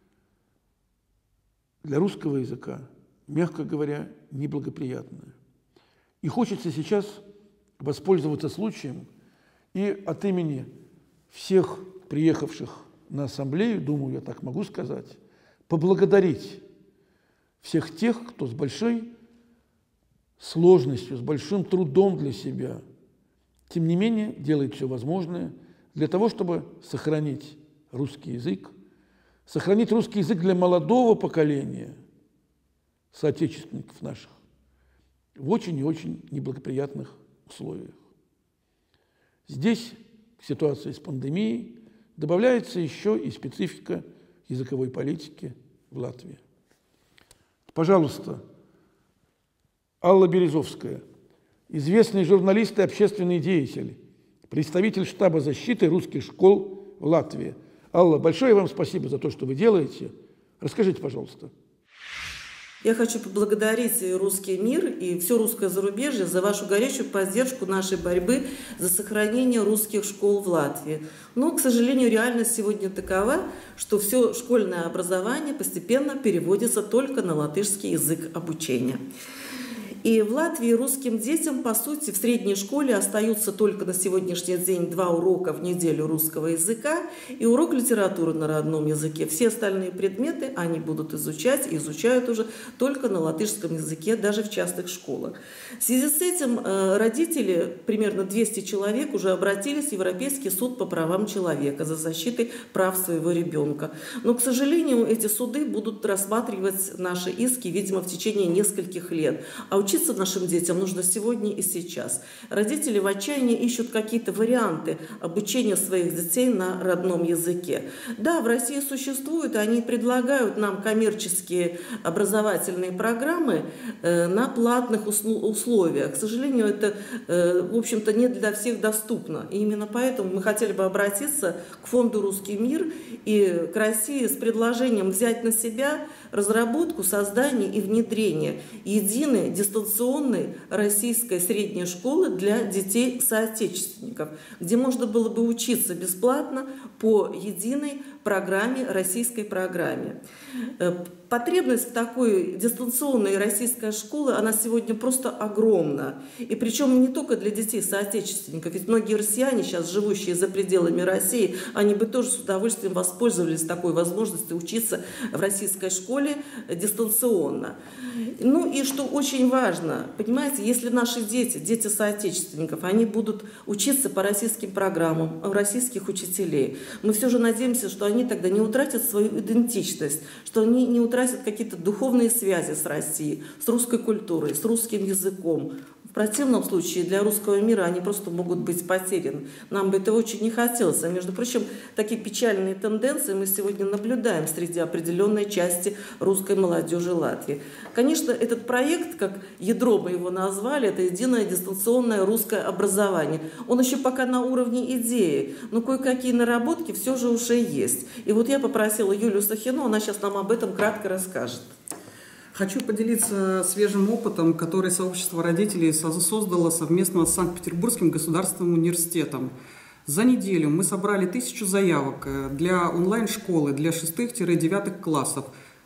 S1: для русского языка, мягко говоря, неблагоприятная. И хочется сейчас воспользоваться случаем и от имени всех приехавших на ассамблею, думаю, я так могу сказать, поблагодарить всех тех, кто с большой сложностью, с большим трудом для себя, тем не менее, делает все возможное для того, чтобы сохранить русский язык для молодого поколения, соотечественников наших, в очень и очень неблагоприятных условиях. Здесь к ситуации с пандемией добавляется еще и специфика языковой политики в Латвии. Пожалуйста, Алла Березовская, известный журналист и общественный деятель, представитель штаба защиты русских школ в Латвии. Алла, большое вам спасибо за то, что вы делаете. Расскажите, пожалуйста.
S13: Я хочу поблагодарить «Русский мир» и все русское зарубежье за вашу горячую поддержку нашей борьбы за сохранение русских школ в Латвии. Но, к сожалению, реальность сегодня такова, что все школьное образование постепенно переводится только на латышский язык обучения. И в Латвии русским детям, по сути, в средней школе остаются только на сегодняшний день 2 урока в неделю русского языка и урок литературы на родном языке. Все остальные предметы они будут изучать и изучают уже только на латышском языке, даже в частных школах. В связи с этим родители, примерно 200 человек, уже обратились в Европейский суд по правам человека за защитой прав своего ребенка. Но, к сожалению, эти суды будут рассматривать наши иски, видимо, в течение нескольких лет. А учиться нашим детям нужно сегодня и сейчас. Родители в отчаянии ищут какие-то варианты обучения своих детей на родном языке. Да, в России существуют, и они предлагают нам коммерческие образовательные программы на платных условиях. К сожалению, это, в общем-то, не для всех доступно. И именно поэтому мы хотели бы обратиться к фонду «Русский мир» и к России с предложением взять на себя разработку, создание и внедрение единой дистанционной российской средней школы для детей-соотечественников, где можно было бы учиться бесплатно по единой программе, российской программе. Потребность в такой дистанционной российской школы, она сегодня просто огромна. И причем не только для детей-соотечественников, ведь многие россияне, сейчас живущие за пределами России, они бы тоже с удовольствием воспользовались такой возможностью учиться в российской школе дистанционно. Ну и что очень важно, понимаете, если наши дети, дети соотечественников, они будут учиться по российским программам, у российских учителей, мы все же надеемся, что они тогда не утратят свою идентичность, что они не утратят какие-то духовные связи с Россией, с русской культурой, с русским языком. В противном случае для русского мира они просто могут быть потеряны. Нам бы этого очень не хотелось. А между прочим, такие печальные тенденции мы сегодня наблюдаем среди определенной части русской молодежи Латвии. Конечно, этот проект, как ядро мы его назвали, это единое дистанционное русское образование. Он еще пока на уровне идеи, но кое-какие наработки все же уже есть. И вот я попросила Юлию Сахину, она сейчас нам об этом кратко расскажет.
S14: Хочу поделиться свежим опытом, который сообщество родителей создало совместно с Санкт-Петербургским государственным университетом. За неделю мы собрали 1000 заявок для онлайн-школы для 6-9 классов,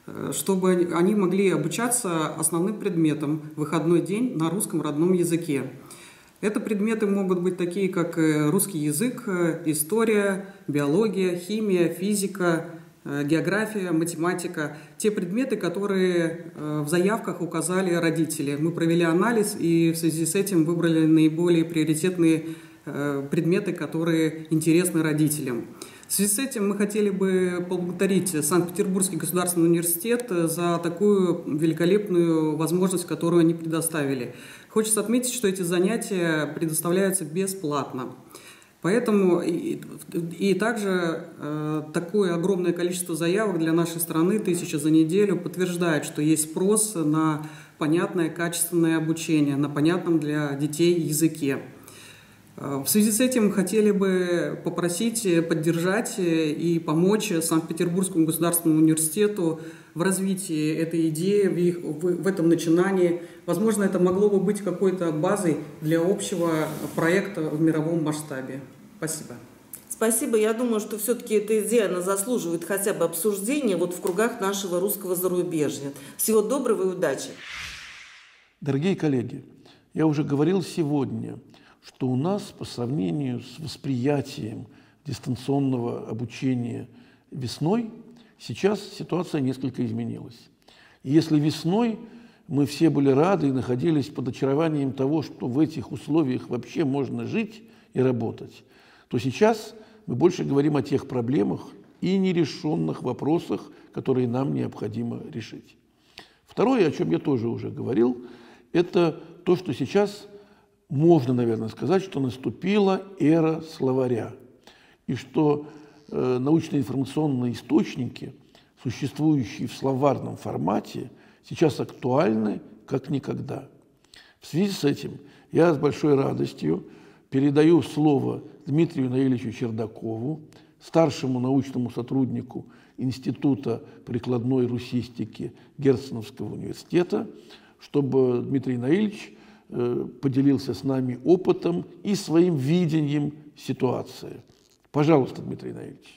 S14: чтобы они могли обучаться основным предметам в выходной день на русском родном языке. Это предметы могут быть такие, как русский язык, история, биология, химия, физика, география, математика, те предметы, которые в заявках указали родители. Мы провели анализ и в связи с этим выбрали наиболее приоритетные предметы, которые интересны родителям. В связи с этим мы хотели бы поблагодарить Санкт-Петербургский государственный университет за такую великолепную возможность, которую они предоставили. Хочется отметить, что эти занятия предоставляются бесплатно. Поэтому и также такое огромное количество заявок для нашей страны, 1000 за неделю, подтверждает, что есть спрос на понятное, качественное обучение, на понятном для детей языке. В связи с этим хотели бы попросить поддержать и помочь Санкт-Петербургскому государственному университету в развитии этой идеи, в этом начинании. Возможно, это могло бы быть какой-то базой для общего проекта в мировом масштабе. Спасибо.
S13: Спасибо. Я думаю, что все-таки эта идея, она заслуживает хотя бы обсуждения вот в кругах нашего русского зарубежья. Всего доброго и удачи.
S1: Дорогие коллеги, я уже говорил сегодня, что у нас по сравнению с восприятием дистанционного обучения весной, сейчас ситуация несколько изменилась. И если весной мы все были рады и находились под очарованием того, что в этих условиях вообще можно жить и работать, то сейчас мы больше говорим о тех проблемах и нерешенных вопросах, которые нам необходимо решить. Второе, о чем я тоже уже говорил, это то, что сейчас можно, наверное, сказать, что наступила эра словаря, и что научно-информационные источники, существующие в словарном формате, сейчас актуальны как никогда. В связи с этим я с большой радостью передаю слово Дмитрию Наилевичу Чердакову, старшему научному сотруднику Института прикладной русистики Герценовского университета, чтобы Дмитрий Наильевич поделился с нами опытом и своим видением ситуации. Пожалуйста, Дмитрий Наильевич.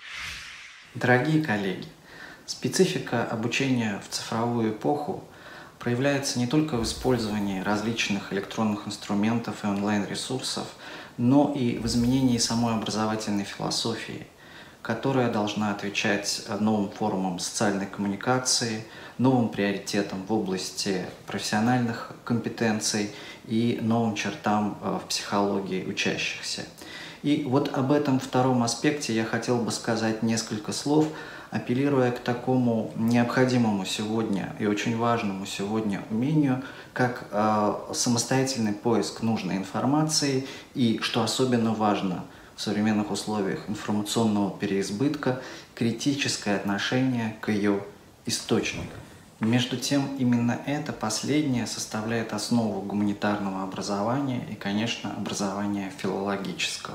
S15: Дорогие коллеги, специфика обучения в цифровую эпоху проявляется не только в использовании различных электронных инструментов и онлайн-ресурсов, но и в изменении самой образовательной философии, которая должна отвечать новым формам социальной коммуникации, новым приоритетам в области профессиональных компетенций и новым чертам в психологии учащихся. И вот об этом втором аспекте я хотел бы сказать несколько слов, апеллируя к такому необходимому сегодня и очень важному сегодня умению, как самостоятельный поиск нужной информации и, что особенно важно в современных условиях информационного переизбытка, критическое отношение к ее источникам. Между тем, именно это последнее составляет основу гуманитарного образования и, конечно, образования филологического.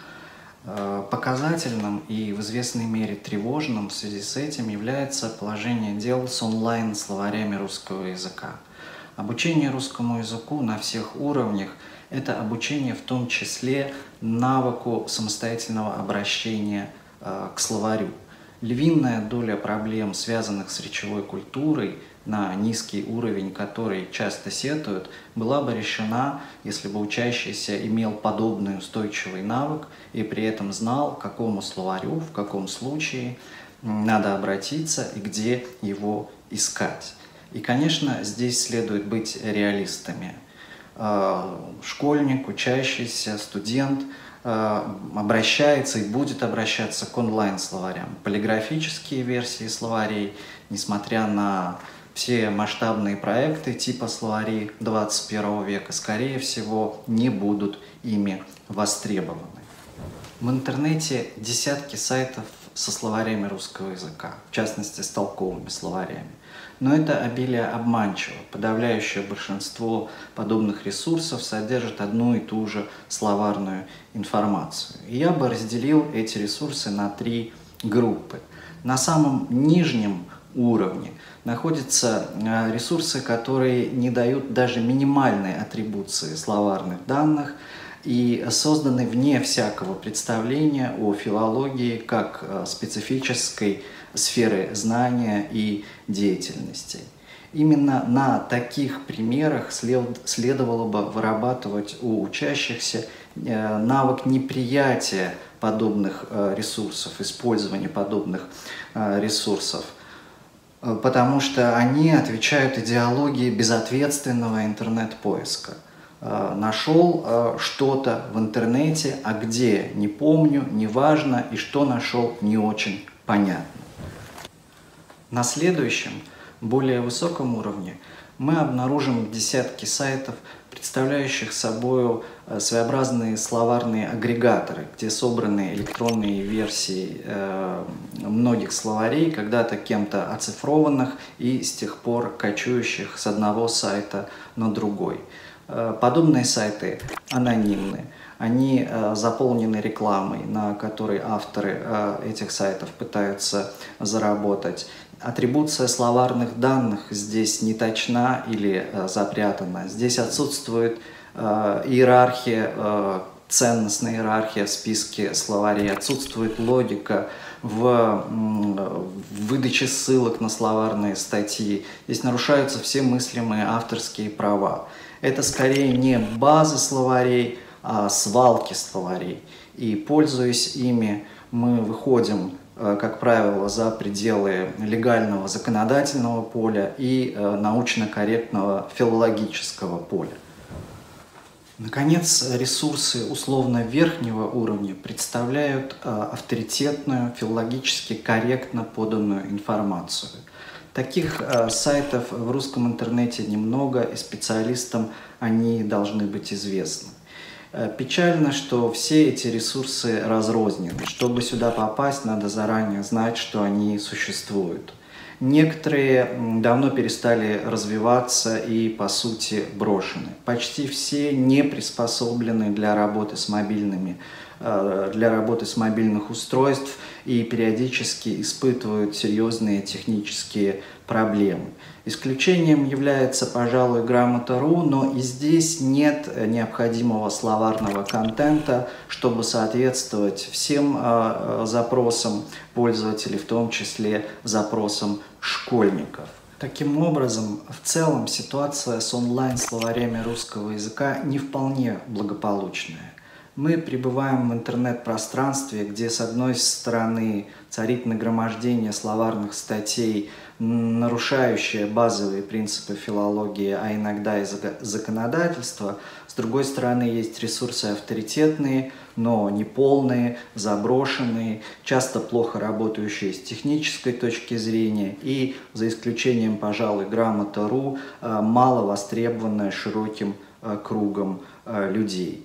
S15: Показательным и в известной мере тревожным в связи с этим является положение дел с онлайн-словарями русского языка. Обучение русскому языку на всех уровнях – это обучение в том числе навыку самостоятельного обращения к словарю. Львиная доля проблем, связанных с речевой культурой, на низкий уровень которой часто сетуют, была бы решена, если бы учащийся имел подобный устойчивый навык и при этом знал, к какому словарю, в каком случае надо обратиться и где его искать. И, конечно, здесь следует быть реалистами. Школьник, учащийся, студент обращается и будет обращаться к онлайн-словарям. Полиграфические версии словарей, несмотря на все масштабные проекты типа словарей 21 века, скорее всего, не будут ими востребованы. В интернете десятки сайтов со словарями русского языка, в частности, с толковыми словарями. Но это обилие обманчиво. Подавляющее большинство подобных ресурсов содержит одну и ту же словарную информацию. И я бы разделил эти ресурсы на три группы. На самом нижнем уровне находятся ресурсы, которые не дают даже минимальной атрибуции словарных данных и созданы вне всякого представления о филологии как специфической сферы знания и деятельности. Именно на таких примерах следовало бы вырабатывать у учащихся навык неприятия подобных ресурсов, использования подобных ресурсов, потому что они отвечают идеологии безответственного интернет-поиска. Нашел что-то в интернете, а где – не помню, не важно, и что нашел – не очень понятно. На следующем, более высоком уровне мы обнаружим десятки сайтов, представляющих собой своеобразные словарные агрегаторы, где собраны электронные версии многих словарей, когда-то кем-то оцифрованных и с тех пор кочующих с одного сайта на другой. Подобные сайты анонимны. Они заполнены рекламой, на которой авторы этих сайтов пытаются заработать. Атрибуция словарных данных здесь не точна или запрятана. Здесь отсутствует иерархия, ценностная иерархия в списке словарей, отсутствует логика в выдаче ссылок на словарные статьи. Здесь нарушаются все мыслимые авторские права. Это скорее не базы словарей, а свалки словарей. И, пользуясь ими, мы выходим, как правило, за пределы легального законодательного поля и научно-корректного филологического поля. Наконец, ресурсы условно верхнего уровня представляют авторитетную, филологически корректно поданную информацию. Таких сайтов в русском интернете немного, и специалистам они должны быть известны. Печально, что все эти ресурсы разрознены. Чтобы сюда попасть, надо заранее знать, что они существуют. Некоторые давно перестали развиваться и, по сути, брошены. Почти все не приспособлены для работы с мобильными для работы с мобильных устройств и периодически испытывают серьезные технические проблемы. Исключением является, пожалуй, Грамота.ру, но и здесь нет необходимого словарного контента, чтобы соответствовать всем запросам пользователей, в том числе запросам школьников. Таким образом, в целом ситуация с онлайн-словарями русского языка не вполне благополучная. Мы пребываем в интернет-пространстве, где, с одной стороны, царит нагромождение словарных статей, нарушающее базовые принципы филологии, а иногда и законодательства. С другой стороны, есть ресурсы авторитетные, но неполные, заброшенные, часто плохо работающие с технической точки зрения и, за исключением, пожалуй, Грамота.ру, мало востребованная широким кругом людей.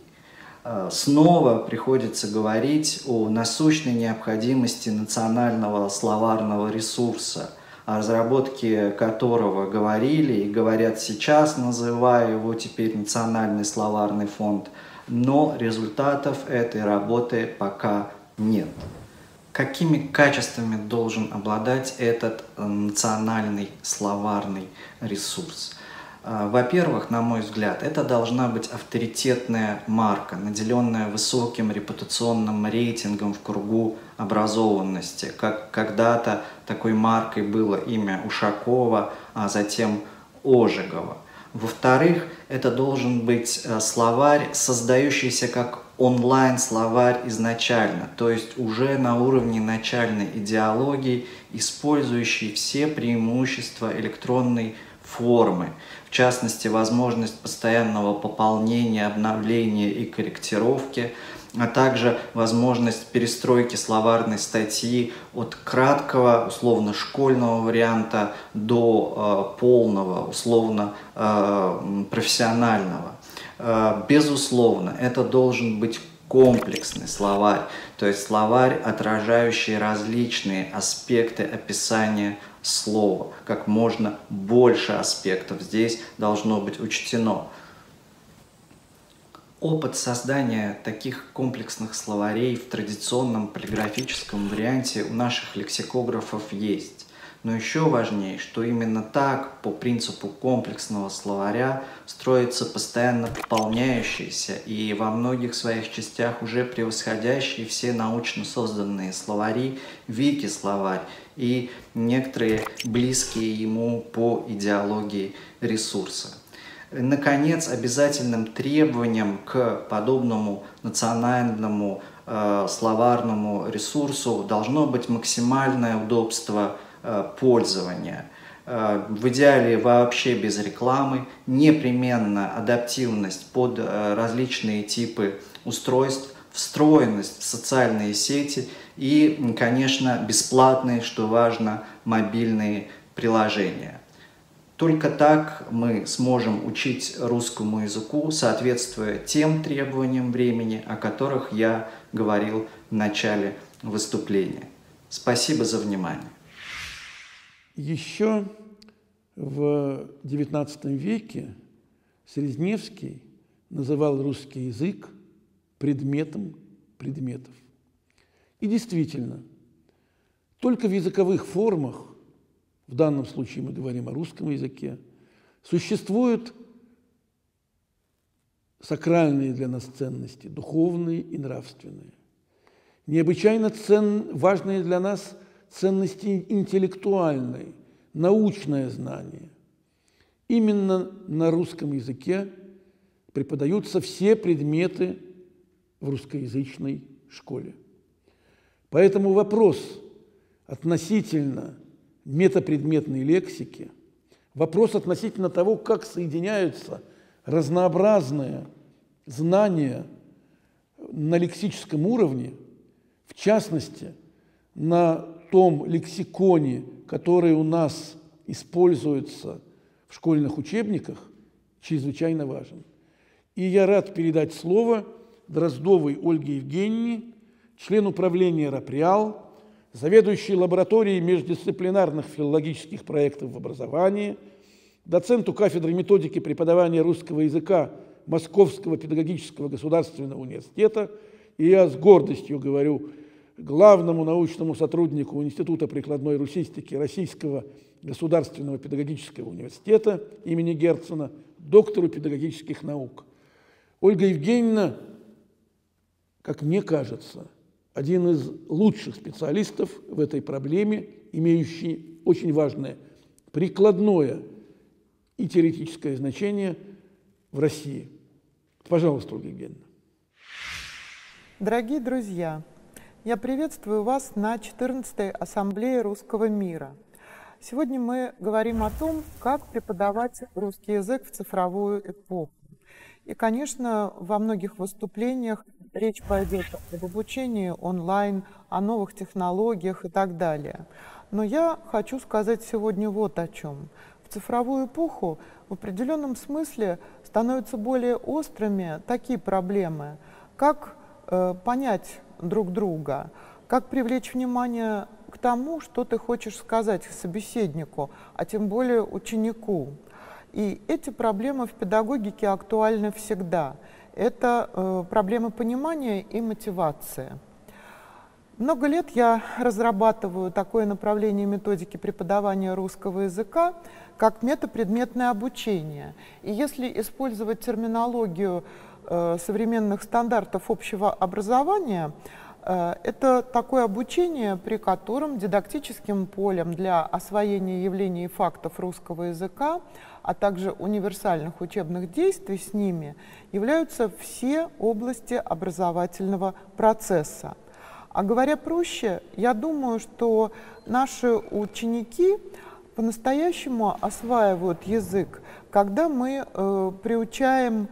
S15: Снова приходится говорить о насущной необходимости национального словарного ресурса, о разработке которого говорили и говорят сейчас, называя его теперь Национальный словарный фонд, но результатов этой работы пока нет. Какими качествами должен обладать этот национальный словарный ресурс? Во-первых, на мой взгляд, это должна быть авторитетная марка, наделенная высоким репутационным рейтингом в кругу образованности. Как когда-то такой маркой было имя Ушакова, а затем Ожегова. Во-вторых, это должен быть словарь, создающийся как онлайн-словарь изначально, то есть уже на уровне начальной идеологии, использующий все преимущества электронной формы, в частности, возможность постоянного пополнения, обновления и корректировки, а также возможность перестройки словарной статьи от краткого, условно школьного варианта до полного, условно профессионального. Безусловно, это должен быть комплексный словарь, то есть словарь, отражающий различные аспекты описания слова. Как можно больше аспектов здесь должно быть учтено. Опыт создания таких комплексных словарей в традиционном полиграфическом варианте у наших лексикографов есть. Но еще важнее, что именно так, по принципу комплексного словаря, строится постоянно пополняющийся и во многих своих частях уже превосходящий все научно созданные словари Вики-словарь и некоторые близкие ему по идеологии ресурсы. Наконец, обязательным требованием к подобному национальному словарному ресурсу должно быть максимальное удобство пользования. В идеале вообще без рекламы, непременно адаптивность под различные типы устройств, встроенность в социальные сети и, конечно, бесплатные, что важно, мобильные приложения. Только так мы сможем учить русскому языку, соответствуя тем требованиям времени, о которых я говорил в начале выступления. Спасибо за внимание.
S1: Еще в XIX веке Селезневский называл русский язык предметом предметов. И действительно, только в языковых формах, в данном случае мы говорим о русском языке, существуют сакральные для нас ценности, духовные и нравственные. Необычайно важные для нас ценности интеллектуальные, научное знание. Именно на русском языке преподаются все предметы в русскоязычной школе. Поэтому вопрос относительно метапредметной лексики, вопрос относительно того, как соединяются разнообразные знания на лексическом уровне, в частности, на том лексиконе, который у нас используется в школьных учебниках, чрезвычайно важен. И я рад передать слово Дроздовой Ольге Евгеньевне, член управления РАПРИАЛ, заведующей лабораторией междисциплинарных филологических проектов в образовании, доценту кафедры методики преподавания русского языка Московского педагогического государственного университета И я с гордостью говорю главному научному сотруднику Института прикладной русистики Российского государственного педагогического университета имени Герцена, доктору педагогических наук. Ольга Евгеньевна, как мне кажется, один из лучших специалистов в этой проблеме, имеющий очень важное прикладное и теоретическое значение в России. Пожалуйста, Ольга Евгеньевна.
S16: Дорогие друзья, я приветствую вас на 14-й Ассамблее Русского мира. Сегодня мы говорим о том, как преподавать русский язык в цифровую эпоху. И, конечно, во многих выступлениях речь пойдет об обучении онлайн, о новых технологиях и так далее. Но я хочу сказать сегодня вот о чем. В цифровую эпоху в определенном смысле становятся более острыми такие проблемы, как понять друг друга, как привлечь внимание к тому, что ты хочешь сказать собеседнику, а тем более ученику. И эти проблемы в педагогике актуальны всегда. Это проблемы понимания и мотивации. Много лет я разрабатываю такое направление методики преподавания русского языка, как метапредметное обучение. И если использовать терминологию современных стандартов общего образования, это такое обучение, при котором дидактическим полем для освоения явлений и фактов русского языка, а также универсальных учебных действий с ними, являются все области образовательного процесса. А говоря проще, я думаю, что наши ученики по-настоящему осваивают язык, когда мы приучаем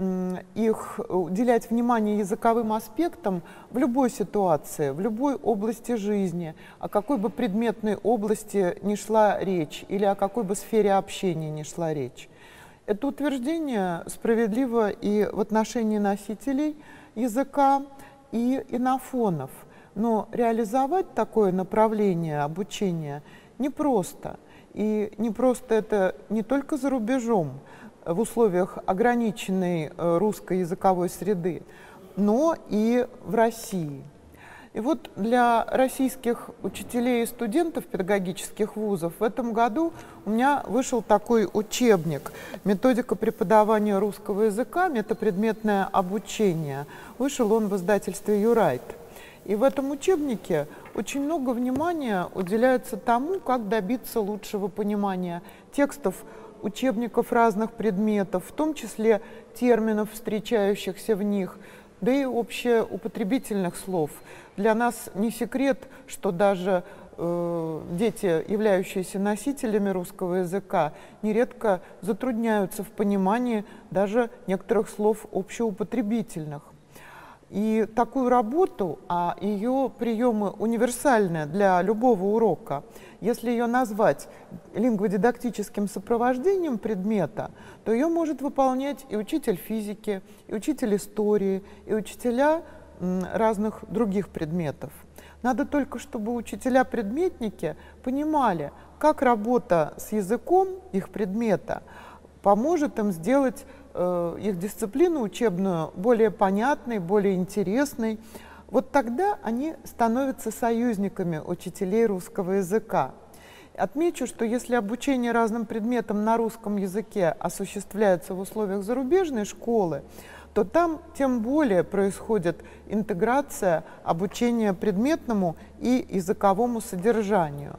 S16: их уделять внимание языковым аспектам в любой ситуации, в любой области жизни, о какой бы предметной области ни шла речь или о какой бы сфере общения ни шла речь. Это утверждение справедливо и в отношении носителей языка, и инофонов. Но реализовать такое направление обучения непросто. И непросто это не только за рубежом, в условиях ограниченной русской языковой среды, но и в России. И вот для российских учителей и студентов педагогических вузов в этом году у меня вышел такой учебник «Методика преподавания русского языка. Метапредметное обучение». Вышел он в издательстве «Юрайт». И в этом учебнике очень много внимания уделяется тому, как добиться лучшего понимания текстов учебников разных предметов, в том числе терминов, встречающихся в них, да и общеупотребительных слов. Для нас не секрет, что даже дети, являющиеся носителями русского языка, нередко затрудняются в понимании даже некоторых слов общеупотребительных. И такую работу, а ее приемы универсальны для любого урока, если ее назвать лингводидактическим сопровождением предмета, то ее может выполнять и учитель физики, и учитель истории, и учителя разных других предметов. Надо только, чтобы учителя-предметники понимали, как работа с языком их предмета поможет им сделать их дисциплину учебную более понятной, более интересной. Вот тогда они становятся союзниками учителей русского языка. Отмечу, что если обучение разным предметам на русском языке осуществляется в условиях зарубежной школы, то там тем более происходит интеграция обучения предметному и языковому содержанию.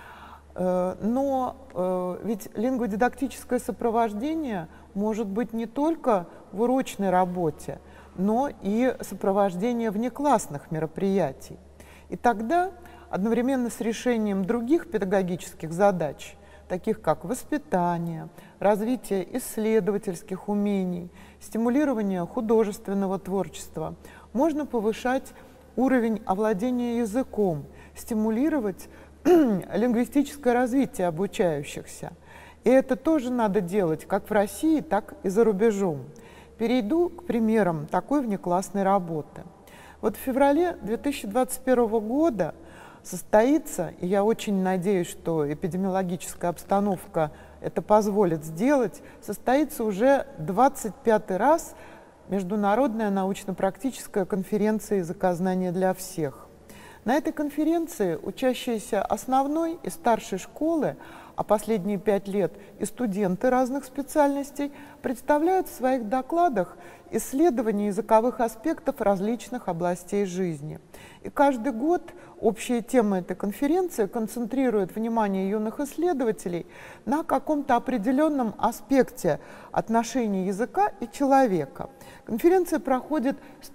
S16: Но ведь лингводидактическое сопровождение может быть не только в урочной работе, но и сопровождение внеклассных мероприятий. И тогда одновременно с решением других педагогических задач, таких как воспитание, развитие исследовательских умений, стимулирование художественного творчества, можно повышать уровень овладения языком, стимулировать лингвистическое развитие обучающихся. И это тоже надо делать как в России, так и за рубежом. Перейду к примерам такой внеклассной работы. Вот в феврале 2021 года состоится, и я очень надеюсь, что эпидемиологическая обстановка это позволит сделать, состоится уже 25-й раз Международная научно-практическая конференция языкознания для всех. На этой конференции учащиеся основной и старшей школы, а последние 5 лет и студенты разных специальностей представляют в своих докладах исследования языковых аспектов различных областей жизни. И каждый год общая тема этой конференции концентрирует внимание юных исследователей на каком-то определенном аспекте отношений языка и человека. Конференция проходит с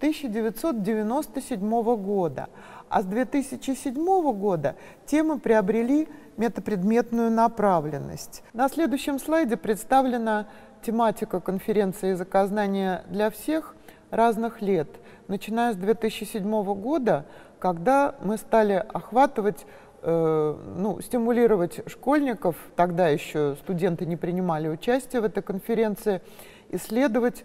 S16: 1997 года, а с 2007 года темы приобрели метапредметную направленность. На следующем слайде представлена тематика конференции языкознания для всех разных лет, начиная с 2007 года, когда мы стали охватывать, стимулировать школьников, тогда еще студенты не принимали участие в этой конференции, исследовать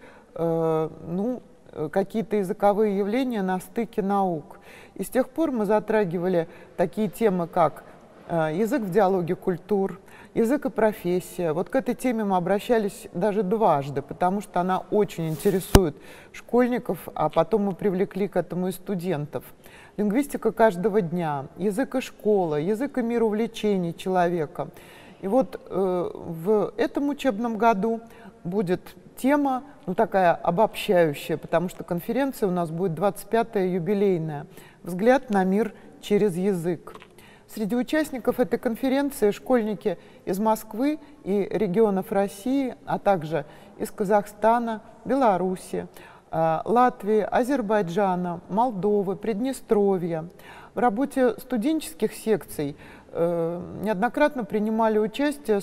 S16: какие-то языковые явления на стыке наук. И с тех пор мы затрагивали такие темы, как язык в диалоге культур, язык и профессия. Вот к этой теме мы обращались даже дважды, потому что она очень интересует школьников, а потом мы привлекли к этому и студентов. Лингвистика каждого дня, язык и школа, язык и мир увлечений человека. И вот в этом учебном году будет тема, такая обобщающая, потому что конференция у нас будет 25-я юбилейная, «Взгляд на мир через язык». Среди участников этой конференции школьники из Москвы и регионов России, а также из Казахстана, Беларуси, Латвии, Азербайджана, Молдовы, Приднестровья. В работе студенческих секций неоднократно принимали участие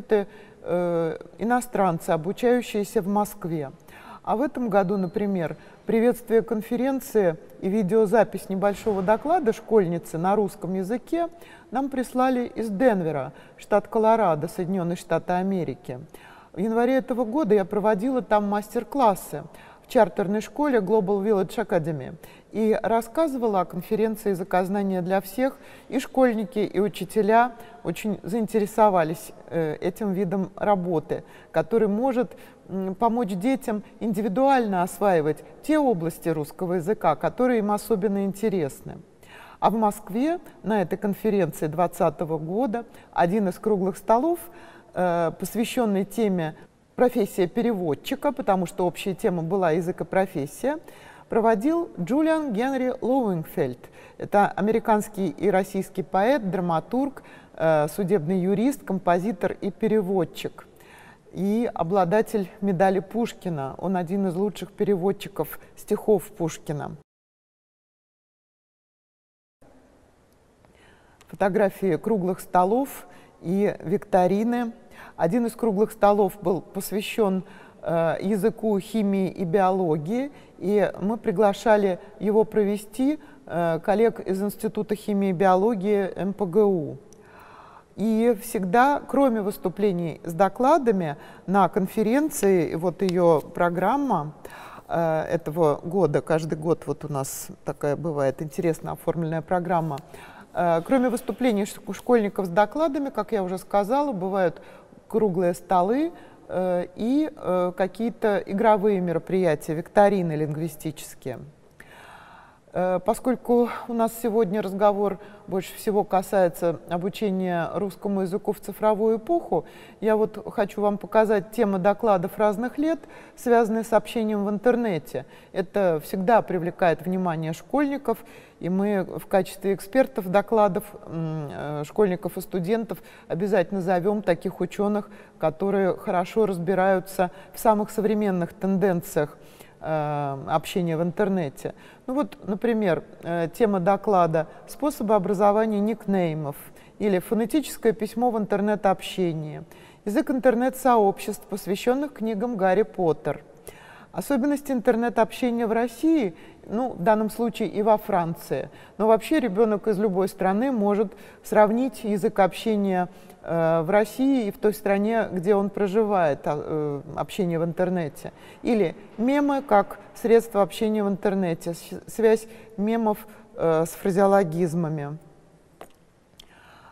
S16: студенты-иностранцы, обучающиеся в Москве. А в этом году, например, приветствие конференции и видеозапись небольшого доклада школьницы на русском языке нам прислали из Денвера, штат Колорадо, Соединенные Штаты Америки. В январе этого года я проводила там мастер-классы в чартерной школе Global Village Academy и рассказывала о конференции языкознания для всех, и школьники, и учителя очень заинтересовались этим видом работы, который может помочь детям индивидуально осваивать те области русского языка, которые им особенно интересны. А в Москве на этой конференции 2020 года один из круглых столов, посвященный теме «Профессия переводчика», потому что общая тема была «Язык и профессия», проводил Джулиан Генри Лоуингфельд. Это американский и российский поэт, драматург, судебный юрист, композитор и переводчик. И обладатель медали Пушкина. Он один из лучших переводчиков стихов Пушкина. Фотографии круглых столов и викторины. Один из круглых столов был посвящен языку, химии и биологии, и мы приглашали его провести коллег из Института химии и биологии МПГУ. И всегда, кроме выступлений с докладами на конференции, вот ее программа этого года, каждый год вот у нас такая бывает интересно оформленная программа, кроме выступлений школьников с докладами, как я уже сказала, бывают круглые столы и какие-то игровые мероприятия, викторины лингвистические. Поскольку у нас сегодня разговор больше всего касается обучения русскому языку в цифровую эпоху, я вот хочу вам показать темы докладов разных лет, связанные с общением в интернете. Это всегда привлекает внимание школьников, и мы в качестве экспертов докладов школьников и студентов обязательно зовем таких ученых, которые хорошо разбираются в самых современных тенденциях общения в интернете. Ну вот, например, тема доклада «Способы образования никнеймов» или «Фонетическое письмо в интернет-общении», язык интернет-сообществ, посвященных книгам Гарри Поттер. Особенности интернет-общения в России, ну, в данном случае и во Франции. Но вообще ребенок из любой страны может сравнить язык общения в России и в той стране, где он проживает, общение в интернете. Или мемы как средство общения в интернете, связь мемов с фразеологизмами.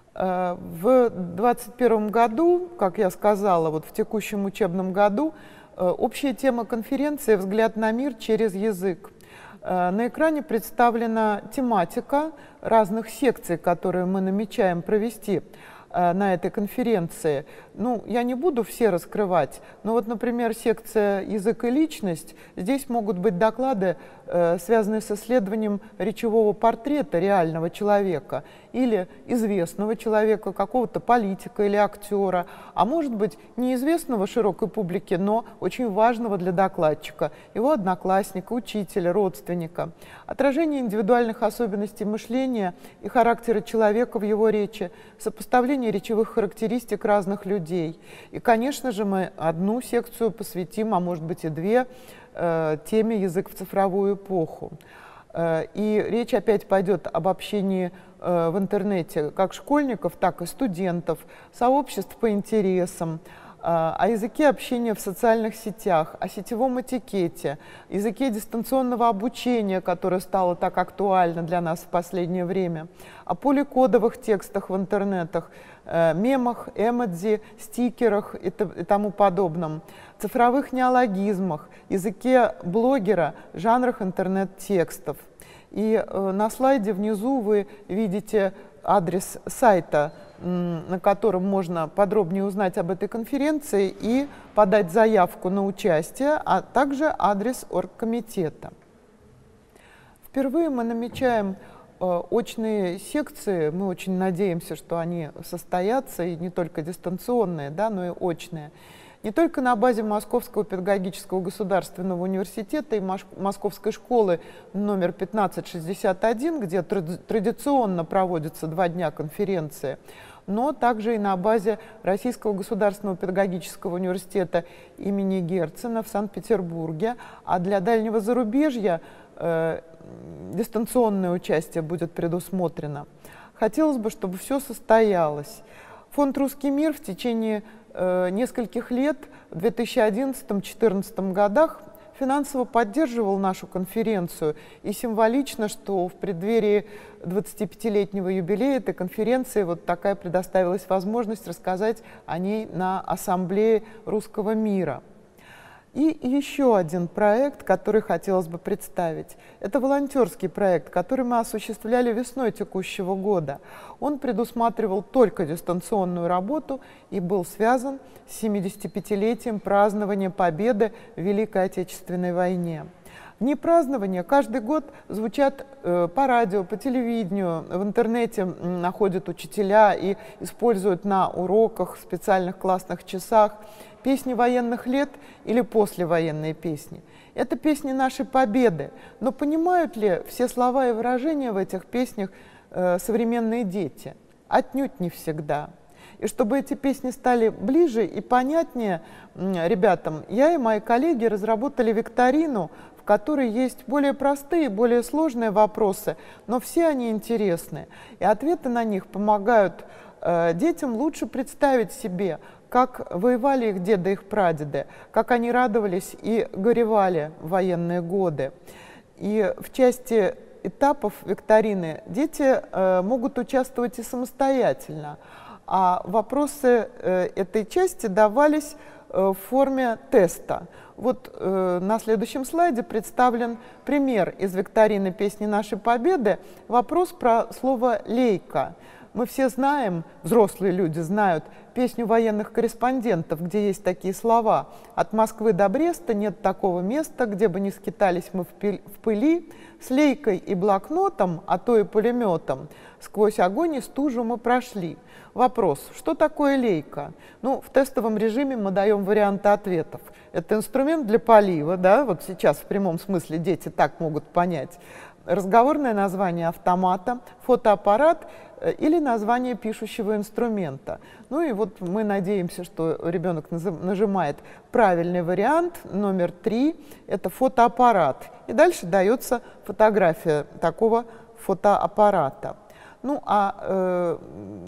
S16: В 2021 году, как я сказала, вот в текущем учебном году Общая тема конференции «Взгляд на мир через язык». На экране представлена тематика разных секций, которые мы намечаем провести на этой конференции. Ну, я не буду все раскрывать, но вот, например, секция «Язык и личность». Здесь могут быть доклады, связанные с исследованием речевого портрета реального человека или известного человека, какого-то политика или актера, а может быть, неизвестного широкой публике, но очень важного для докладчика, его одноклассника, учителя, родственника. Отражение индивидуальных особенностей мышления и характера человека в его речи, сопоставление речевых характеристик разных людей. И, конечно же, мы одну секцию посвятим, а может быть и две, теме «Язык в цифровую эпоху». И речь опять пойдет об общении в интернете как школьников, так и студентов, сообществ по интересам, о языке общения в социальных сетях, о сетевом этикете, языке дистанционного обучения, которое стало так актуально для нас в последнее время, о поликодовых текстах в интернетах, мемах, эмодзи, стикерах и тому подобном, цифровых неологизмах, языке блогера, жанрах интернет-текстов. И на слайде внизу вы видите адрес сайта, на котором можно подробнее узнать об этой конференции и подать заявку на участие, а также адрес оргкомитета. Впервые мы намечаем очные секции, мы очень надеемся, что они состоятся, и не только дистанционные, да, но и очные. Не только на базе Московского педагогического государственного университета и Московской школы номер 1561, где традиционно проводятся 2 дня конференции, но также и на базе Российского государственного педагогического университета имени Герцена в Санкт-Петербурге. А для дальнего зарубежья дистанционное участие будет предусмотрено. Хотелось бы, чтобы все состоялось. Фонд «Русский мир» в течение нескольких лет, в 2011-2014 годах, финансово поддерживал нашу конференцию. И символично, что в преддверии 25-летнего юбилея этой конференции вот такая предоставилась возможность рассказать о ней на Ассамблее Русского мира. И еще один проект, который хотелось бы представить. Это волонтерский проект, который мы осуществляли весной текущего года. Он предусматривал только дистанционную работу и был связан с 75-летием празднования победы в Великой Отечественной войне. Дни празднования каждый год звучат по радио, по телевидению, в интернете находят учителя и используют на уроках, в специальных классных часах песни военных лет или послевоенные песни. Это песни нашей победы, но понимают ли все слова и выражения в этих песнях современные дети? Отнюдь не всегда. И чтобы эти песни стали ближе и понятнее ребятам, я и мои коллеги разработали викторину, в которой есть более простые, более сложные вопросы, но все они интересны. И ответы на них помогают детям лучше представить себе, как воевали их деды, их прадеды, как они радовались и горевали в военные годы. И в части этапов викторины дети могут участвовать и самостоятельно, а вопросы этой части давались в форме теста. Вот на следующем слайде представлен пример из викторины «Песни нашей победы». Вопрос про слово «лейка». Мы все знаем, взрослые люди знают, песню военных корреспондентов, где есть такие слова: «От Москвы до Бреста нет такого места, где бы не скитались мы в пыли, с лейкой и блокнотом, а то и пулеметом, сквозь огонь и стужу мы прошли». Вопрос: что такое лейка? Ну, в тестовом режиме мы даем варианты ответов. Это инструмент для полива, да, вот сейчас в прямом смысле дети так могут понять. Разговорное название автомата, фотоаппарат или название пишущего инструмента. Ну и вот мы надеемся, что ребенок нажимает правильный вариант, номер 3, это фотоаппарат. И дальше дается фотография такого фотоаппарата. Ну а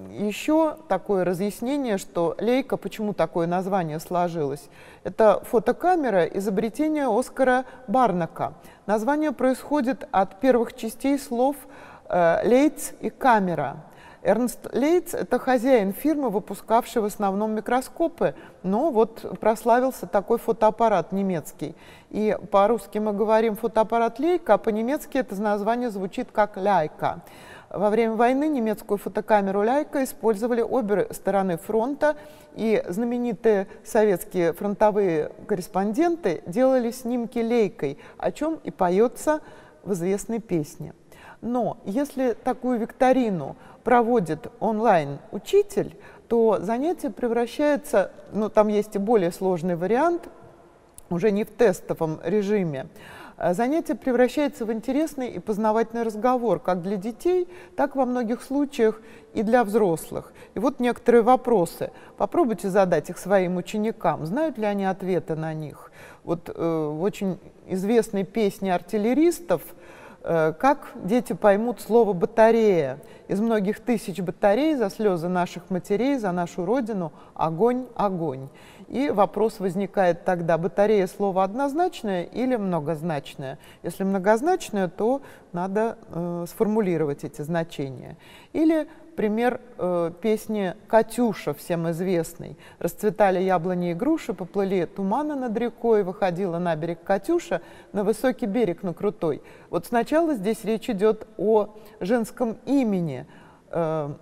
S16: еще такое разъяснение, что лейка, почему такое название сложилось, это фотокамера изобретения Оскара Барнака. Название происходит от первых частей слов «лейц» и «камера». Эрнст Лейц – это хозяин фирмы, выпускавшей в основном микроскопы, но вот прославился такой фотоаппарат немецкий. И по-русски мы говорим фотоаппарат Leica, а по-немецки это название звучит как Leica. Во время войны немецкую фотокамеру Leica использовали обе стороны фронта, и знаменитые советские фронтовые корреспонденты делали снимки Leica, о чем и поется в известной песне. Но если такую викторину проводит онлайн-учитель, то занятие превращается, ну там есть и более сложный вариант, уже не в тестовом режиме, занятие превращается в интересный и познавательный разговор как для детей, так во многих случаях и для взрослых. И вот некоторые вопросы. Попробуйте задать их своим ученикам. Знают ли они ответы на них? Вот в очень известной песне артиллеристов «Как дети поймут слово «батарея»?» Из многих тысяч батарей за слезы наших матерей, за нашу Родину огонь, огонь. И вопрос возникает тогда, батарея слово однозначное или многозначное? Если многозначное, то надо сформулировать эти значения. Или пример песни «Катюша», всем известный. Расцветали яблони и груши, поплыли туманы над рекой, выходила на берег Катюша, на высокий берег, на крутой. Вот сначала здесь речь идет о женском имени. А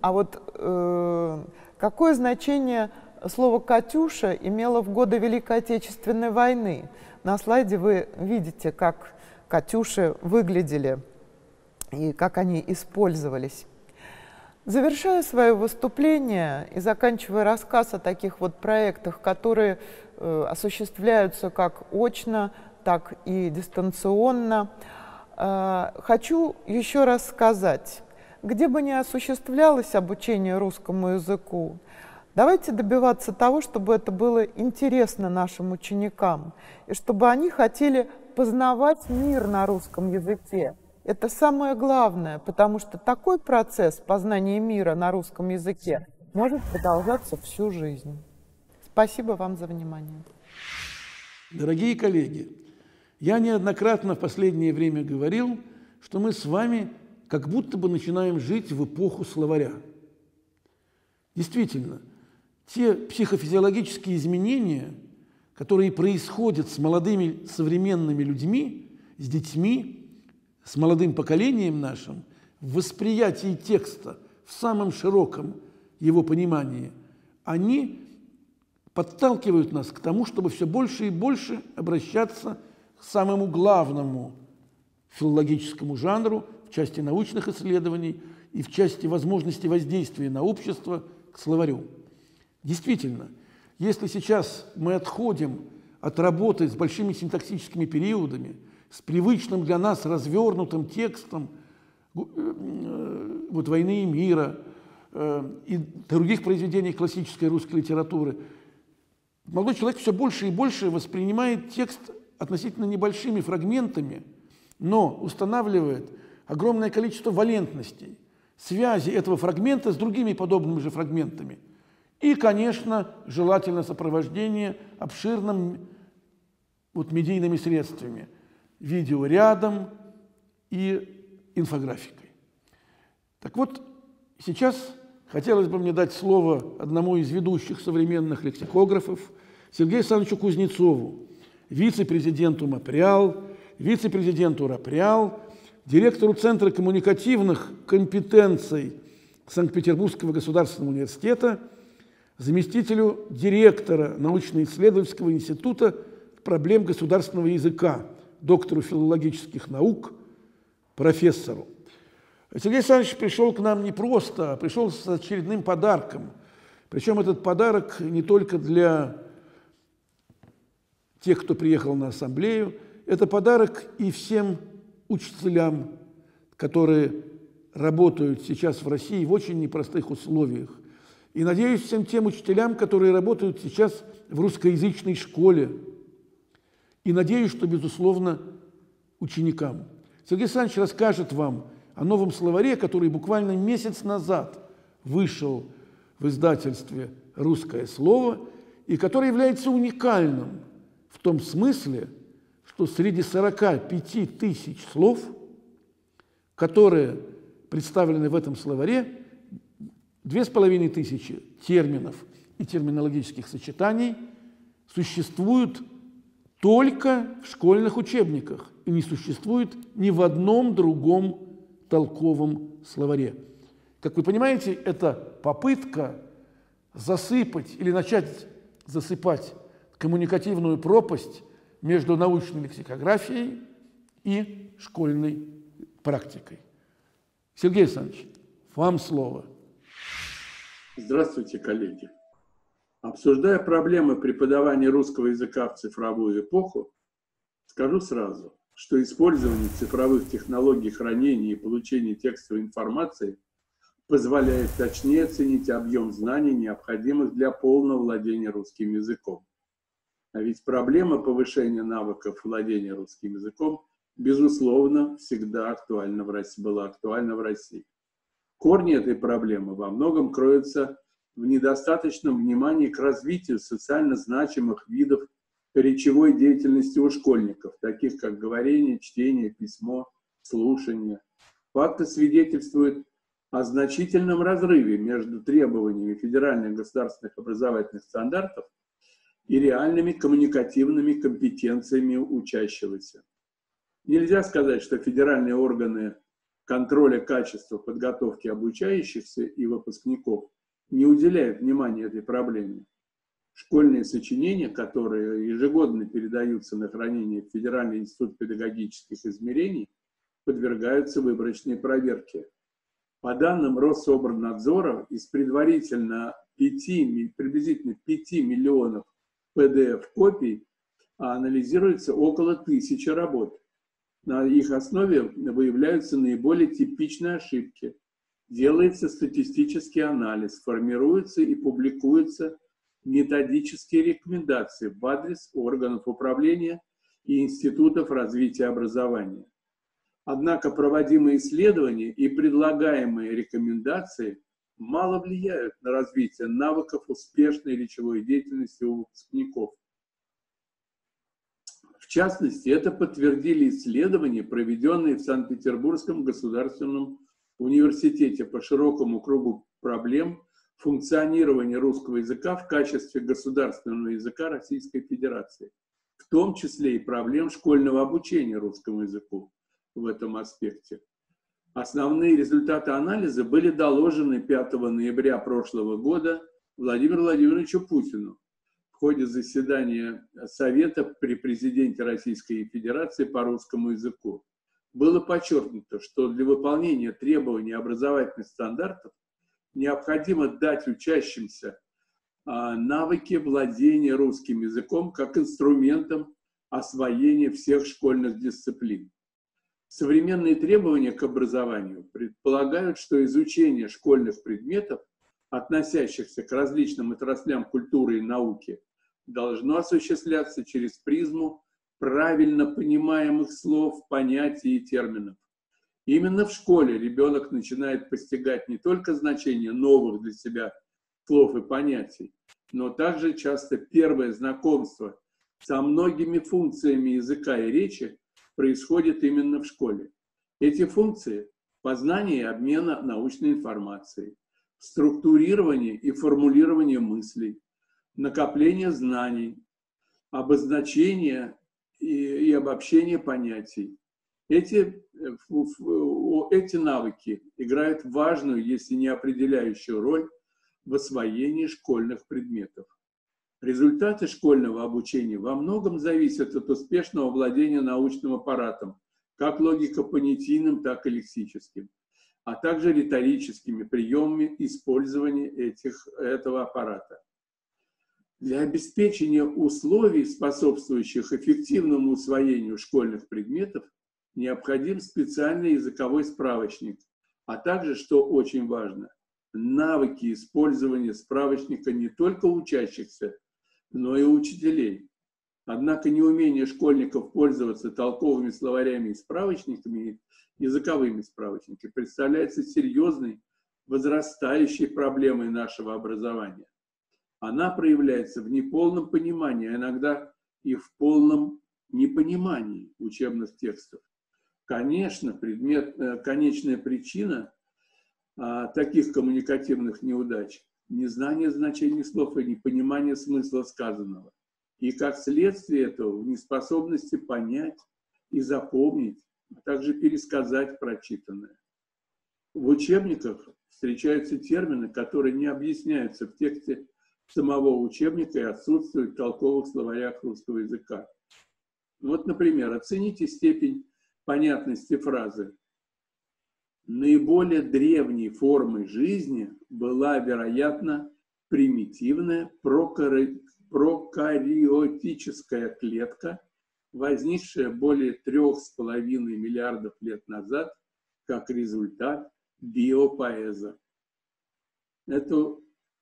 S16: вот какое значение слово «Катюша» имело в годы Великой Отечественной войны? На слайде вы видите, как «Катюши» выглядели и как они использовались. Завершая свое выступление и заканчивая рассказ о таких вот проектах, которые осуществляются как очно, так и дистанционно, хочу еще раз сказать, где бы ни осуществлялось обучение русскому языку, давайте добиваться того, чтобы это было интересно нашим ученикам, и чтобы они хотели познавать мир на русском языке. Это самое главное, потому что такой процесс познания мира на русском языке может продолжаться всю жизнь. Спасибо вам за внимание.
S1: Дорогие коллеги, я неоднократно в последнее время говорил, что мы с вами как будто бы начинаем жить в эпоху словаря. Действительно, те психофизиологические изменения, которые происходят с молодыми современными людьми, с детьми, с молодым поколением нашим, в восприятии текста, в самом широком его понимании, они подталкивают нас к тому, чтобы все больше и больше обращаться к самому главному филологическому жанру в части научных исследований и в части возможности воздействия на общество к словарю. Действительно, если сейчас мы отходим от работы с большими синтаксическими периодами, с привычным для нас развернутым текстом вот «Войны и мира» и других произведений классической русской литературы, молодой человек все больше и больше воспринимает текст относительно небольшими фрагментами, но устанавливает огромное количество валентностей, связи этого фрагмента с другими подобными же фрагментами. И, конечно, желательно сопровождение обширным медийными средствами, видеорядом и инфографикой. Так вот, сейчас хотелось бы мне дать слово одному из ведущих современных лексикографов, Сергею Александровичу Кузнецову, вице-президенту МАПРИАЛ, вице-президенту РАПРИАЛ, директору Центра коммуникативных компетенций Санкт-Петербургского государственного университета, заместителю директора научно-исследовательского института проблем государственного языка, доктору филологических наук, профессору. Сергей Александрович пришел к нам не просто, а пришел с очередным подарком. Причем этот подарок не только для тех, кто приехал на ассамблею, это подарок и всем учителям, которые работают сейчас в России в очень непростых условиях. И, надеюсь, всем тем учителям, которые работают сейчас в русскоязычной школе. И надеюсь, что, безусловно, ученикам. Сергей Александрович расскажет вам о новом словаре, который буквально месяц назад вышел в издательстве «Русское слово» и который является уникальным в том смысле, что среди 45 тысяч слов, которые представлены в этом словаре, 2500 терминов и терминологических сочетаний существуют только в школьных учебниках и не существует ни в одном другом толковом словаре. Как вы понимаете, это попытка засыпать или начать засыпать коммуникативную пропасть между научной лексикографией и школьной практикой. Сергей Александрович, вам слово.
S17: Здравствуйте, коллеги. Обсуждая проблемы преподавания русского языка в цифровую эпоху, скажу сразу, что использование цифровых технологий хранения и получения текстовой информации позволяет точнее оценить объем знаний, необходимых для полного владения русским языком. А ведь проблема повышения навыков владения русским языком, безусловно, всегда была актуальна в России. Корни этой проблемы во многом кроются в недостаточном внимании к развитию социально значимых видов речевой деятельности у школьников, таких как говорение, чтение, письмо, слушание. Факты свидетельствуют о значительном разрыве между требованиями федеральных государственных образовательных стандартов и реальными коммуникативными компетенциями учащегося. Нельзя сказать, что федеральные органы контроля качества подготовки обучающихся и выпускников не уделяют внимания этой проблеме. Школьные сочинения, которые ежегодно передаются на хранение в Федеральный институт педагогических измерений, подвергаются выборочной проверке. По данным Россоборнадзора, из приблизительно 5 миллионов PDF-копий анализируется около 1000 работ. На их основе выявляются наиболее типичные ошибки. Делается статистический анализ, формируются и публикуются методические рекомендации в адрес органов управления и институтов развития образования. Однако проводимые исследования и предлагаемые рекомендации мало влияют на развитие навыков успешной речевой деятельности у выпускников. В частности, это подтвердили исследования, проведенные в Санкт-Петербургском государственном университете по широкому кругу проблем функционирования русского языка в качестве государственного языка Российской Федерации, в том числе и проблем школьного обучения русскому языку в этом аспекте. Основные результаты анализа были доложены 5 ноября прошлого года Владимиру Владимировичу Путину в ходе заседания Совета при президенте Российской Федерации по русскому языку. Было подчеркнуто, что для выполнения требований образовательных стандартов необходимо дать учащимся навыки владения русским языком как инструментом освоения всех школьных дисциплин. Современные требования к образованию предполагают, что изучение школьных предметов, относящихся к различным отраслям культуры и науки, должно осуществляться через призму правильно понимаемых слов, понятий и терминов. Именно в школе ребенок начинает постигать не только значение новых для себя слов и понятий, но также часто первое знакомство со многими функциями языка и речи происходит именно в школе. Эти функции – познание и обмена научной информацией, структурирование и формулирование мыслей, накопление знаний, обозначение и обобщение понятий. Эти навыки играют важную, если не определяющую роль в освоении школьных предметов. Результаты школьного обучения во многом зависят от успешного владения научным аппаратом, как логико-понятийным, так и лексическим, а также риторическими приемами использования этого аппарата. Для обеспечения условий, способствующих эффективному усвоению школьных предметов, необходим специальный языковой справочник, а также, что очень важно, навыки использования справочника не только учащихся, но и учителей. Однако неумение школьников пользоваться толковыми словарями и справочниками, языковыми справочниками, представляется серьезной, возрастающей проблемой нашего образования. Она проявляется в неполном понимании, а иногда и в полном непонимании учебных текстов. Конечно, конечная причина таких коммуникативных неудач – незнание значений слов и непонимание смысла сказанного. И как следствие этого в неспособности понять и запомнить, а также пересказать прочитанное. В учебниках встречаются термины, которые не объясняются в тексте самого учебника и отсутствуют в толковых словарях русского языка. Вот, например, оцените степень понятности фразы. Наиболее древней формой жизни была, вероятно, примитивная прокариотическая клетка, возникшая более 3,5 миллиардов лет назад как результат биопоэза. Этот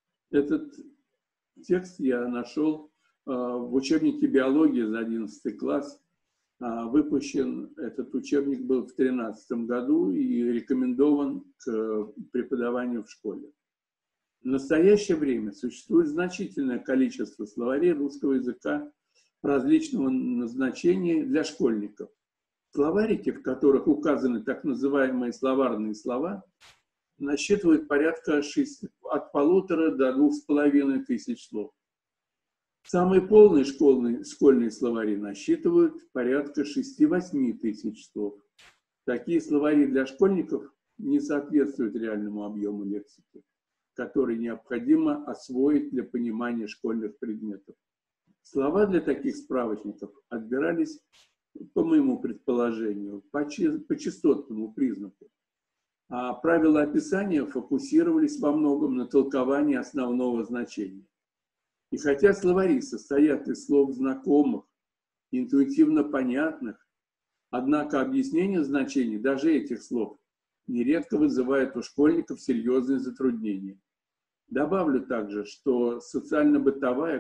S17: текст я нашел в учебнике биологии за 11 класс. Выпущен этот учебник был в 2013 году и рекомендован к преподаванию в школе. В настоящее время существует значительное количество словарей русского языка различного назначения для школьников. Словарики, в которых указаны так называемые словарные слова, насчитывают порядка от 1500 до 2500 слов. Самые полные школьные словари насчитывают порядка 6-8 тысяч слов. Такие словари для школьников не соответствуют реальному объему лексики, который необходимо освоить для понимания школьных предметов. Слова для таких справочников отбирались, по моему предположению, по частотному признаку. А правила описания фокусировались во многом на толковании основного значения. И хотя словари состоят из слов знакомых, интуитивно понятных, однако объяснение значений даже этих слов нередко вызывает у школьников серьезные затруднения. Добавлю также, что социально-бытовая,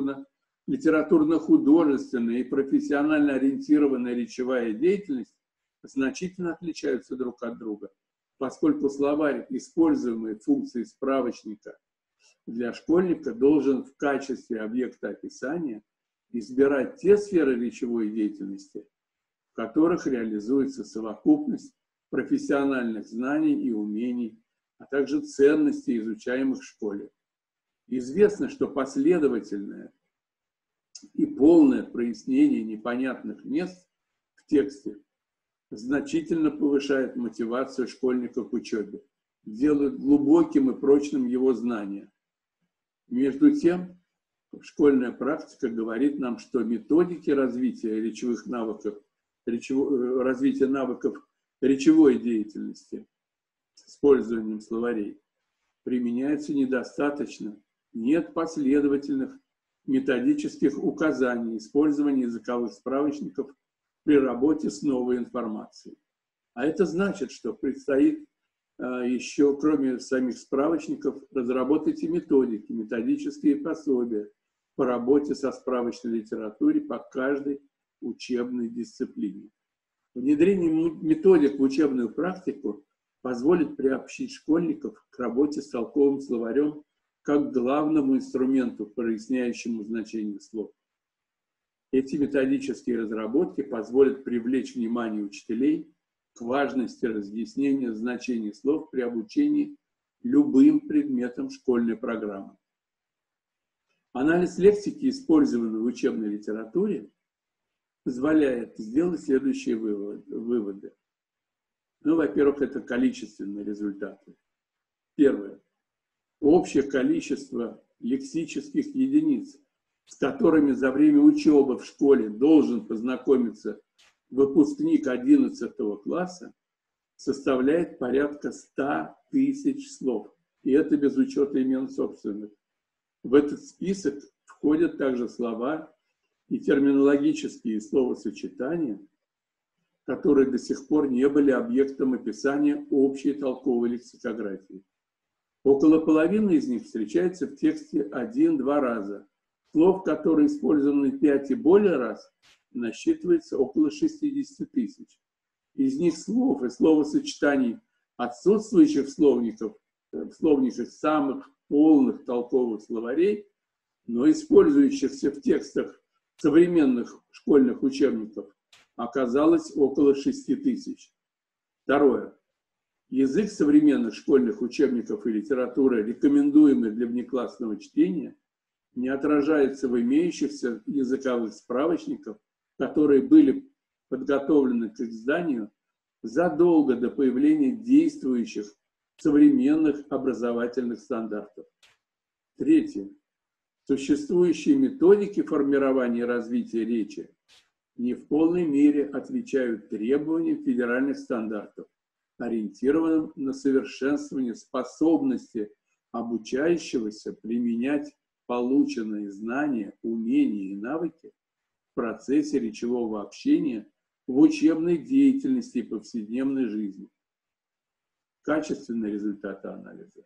S17: литературно-художественная и профессионально ориентированная речевая деятельность значительно отличаются друг от друга, поскольку словарь, используемый в функции справочника для школьника, должен в качестве объекта описания избирать те сферы речевой деятельности, в которых реализуется совокупность профессиональных знаний и умений, а также ценностей, изучаемых в школе. Известно, что последовательное и полное прояснение непонятных мест в тексте значительно повышает мотивацию школьника к учебе, делает глубоким и прочным его знания. Между тем, школьная практика говорит нам, что методики развития речевых навыков, развития навыков речевой деятельности с использованием словарей применяются недостаточно. Нет последовательных методических указаний использования языковых справочников при работе с новой информацией. А это значит, что предстоит еще, кроме самих справочников, разработать и методики, методические пособия по работе со справочной литературой по каждой учебной дисциплине. Внедрение методик в учебную практику позволит приобщить школьников к работе с толковым словарем как к главному инструменту, проясняющему значение слов. Эти методические разработки позволят привлечь внимание учителей к важности разъяснения значений слов при обучении любым предметам школьной программы. Анализ лексики, использованной в учебной литературе, позволяет сделать следующие выводы. Ну, во-первых, это количественные результаты. Первое. Общее количество лексических единиц, с которыми за время учебы в школе должен познакомиться выпускник 11 класса, составляет порядка 100 тысяч слов. И это без учета имен собственных. В этот список входят также слова и терминологические словосочетания, которые до сих пор не были объектом описания общей толковой лексикографии. Около половины из них встречается в тексте 1-2 раза. Слов, которые использованы 5 и более раз, насчитывается около 60 тысяч. Из них слов и словосочетаний, отсутствующих в словниках самых полных толковых словарей, но использующихся в текстах современных школьных учебников, оказалось около 6 тысяч. Второе. Язык современных школьных учебников и литературы, рекомендуемый для внеклассного чтения, не отражается в имеющихся языковых справочниках, которые были подготовлены к изданию задолго до появления действующих современных образовательных стандартов. Третье. Существующие методики формирования и развития речи не в полной мере отвечают требованиям федеральных стандартов, ориентированным на совершенствование способности обучающегося применять полученные знания, умения и навыки в процессе речевого общения в учебной деятельности и повседневной жизни. Качественные результаты анализа.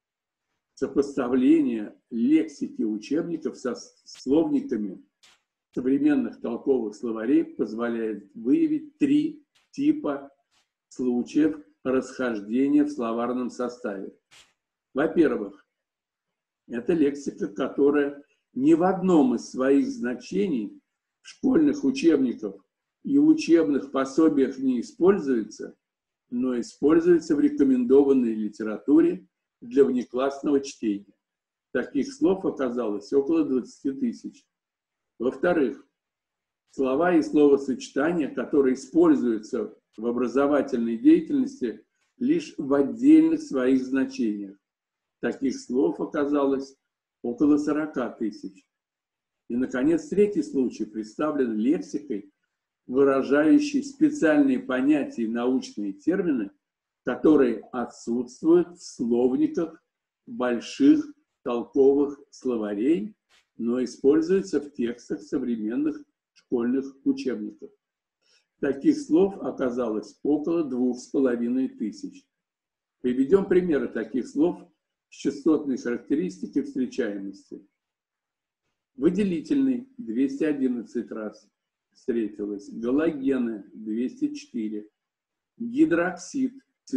S17: Сопоставление лексики учебников со словниками современных толковых словарей позволяет выявить 3 типа случаев расхождения в словарном составе. Во-первых, это лексика, которая ни в одном из своих значений в школьных учебниках и учебных пособиях не используется, но используется в рекомендованной литературе для внеклассного чтения. Таких слов оказалось около 20 тысяч. Во-вторых, слова и словосочетания, которые используются в образовательной деятельности лишь в отдельных своих значениях. Таких слов оказалось около 40 тысяч. И, наконец, третий случай представлен лексикой, выражающей специальные понятия и научные термины, которые отсутствуют в словниках больших толковых словарей, но используются в текстах современных школьных учебников. Таких слов оказалось около 2500. Приведем примеры таких слов с частотной характеристикой встречаемости. Выделительный 211 раз встретилось, галогены 204, гидроксид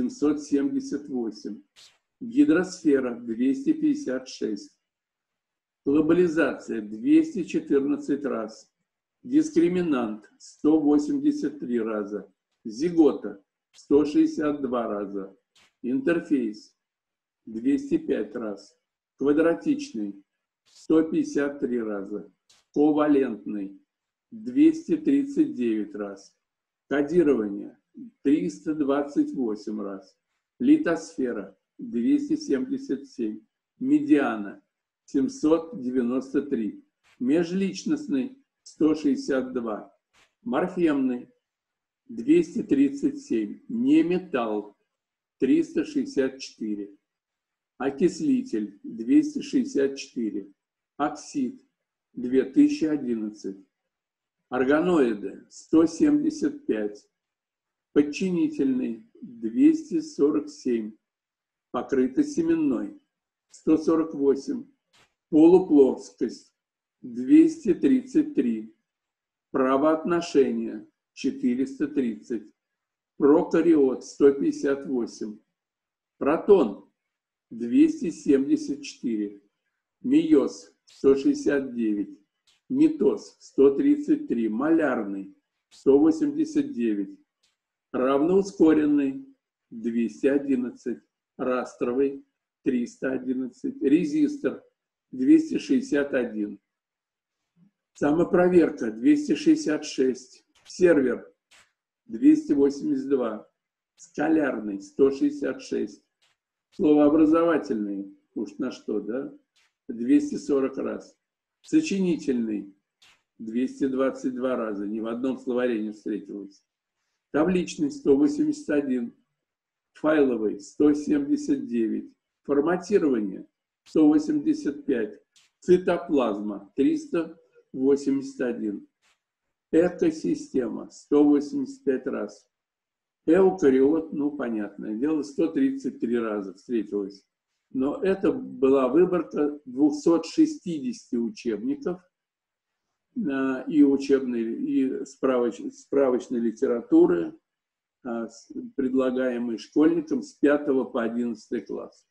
S17: 778, гидросфера 256, глобализация 214 раз, дискриминант 183 раза, зигота 162 раза, интерфейс 205 раз, квадратичный 153 раза, ковалентный 239 раз, кодирование 328 раз, литосфера 277, медиана 793, межличностный 162, морфемный 237, неметалл 364, окислитель 264, оксид 2011, органоиды 175, подчинительный 247, покрытосеменной 148, полуплоскость 233, правоотношения 430, прокариот 158, протон 274, мейоз 169, митоз 133, малярный 189, равноускоренный 211, растровый 311, резистор 261, самопроверка 266, сервер 282, скалярный 166, словообразовательный, уж на что, да, 240 раз, сочинительный 222 раза, ни в одном словаре не встретилось, табличный 181, файловый 179, форматирование 185, цитоплазма 381, экосистема 185 раз, эукариот, ну, понятное дело, 133 раза встретилось. Но это была выборка 260 учебников и учебной, и справочной литературы, предлагаемой школьникам с 5 по 11 класс.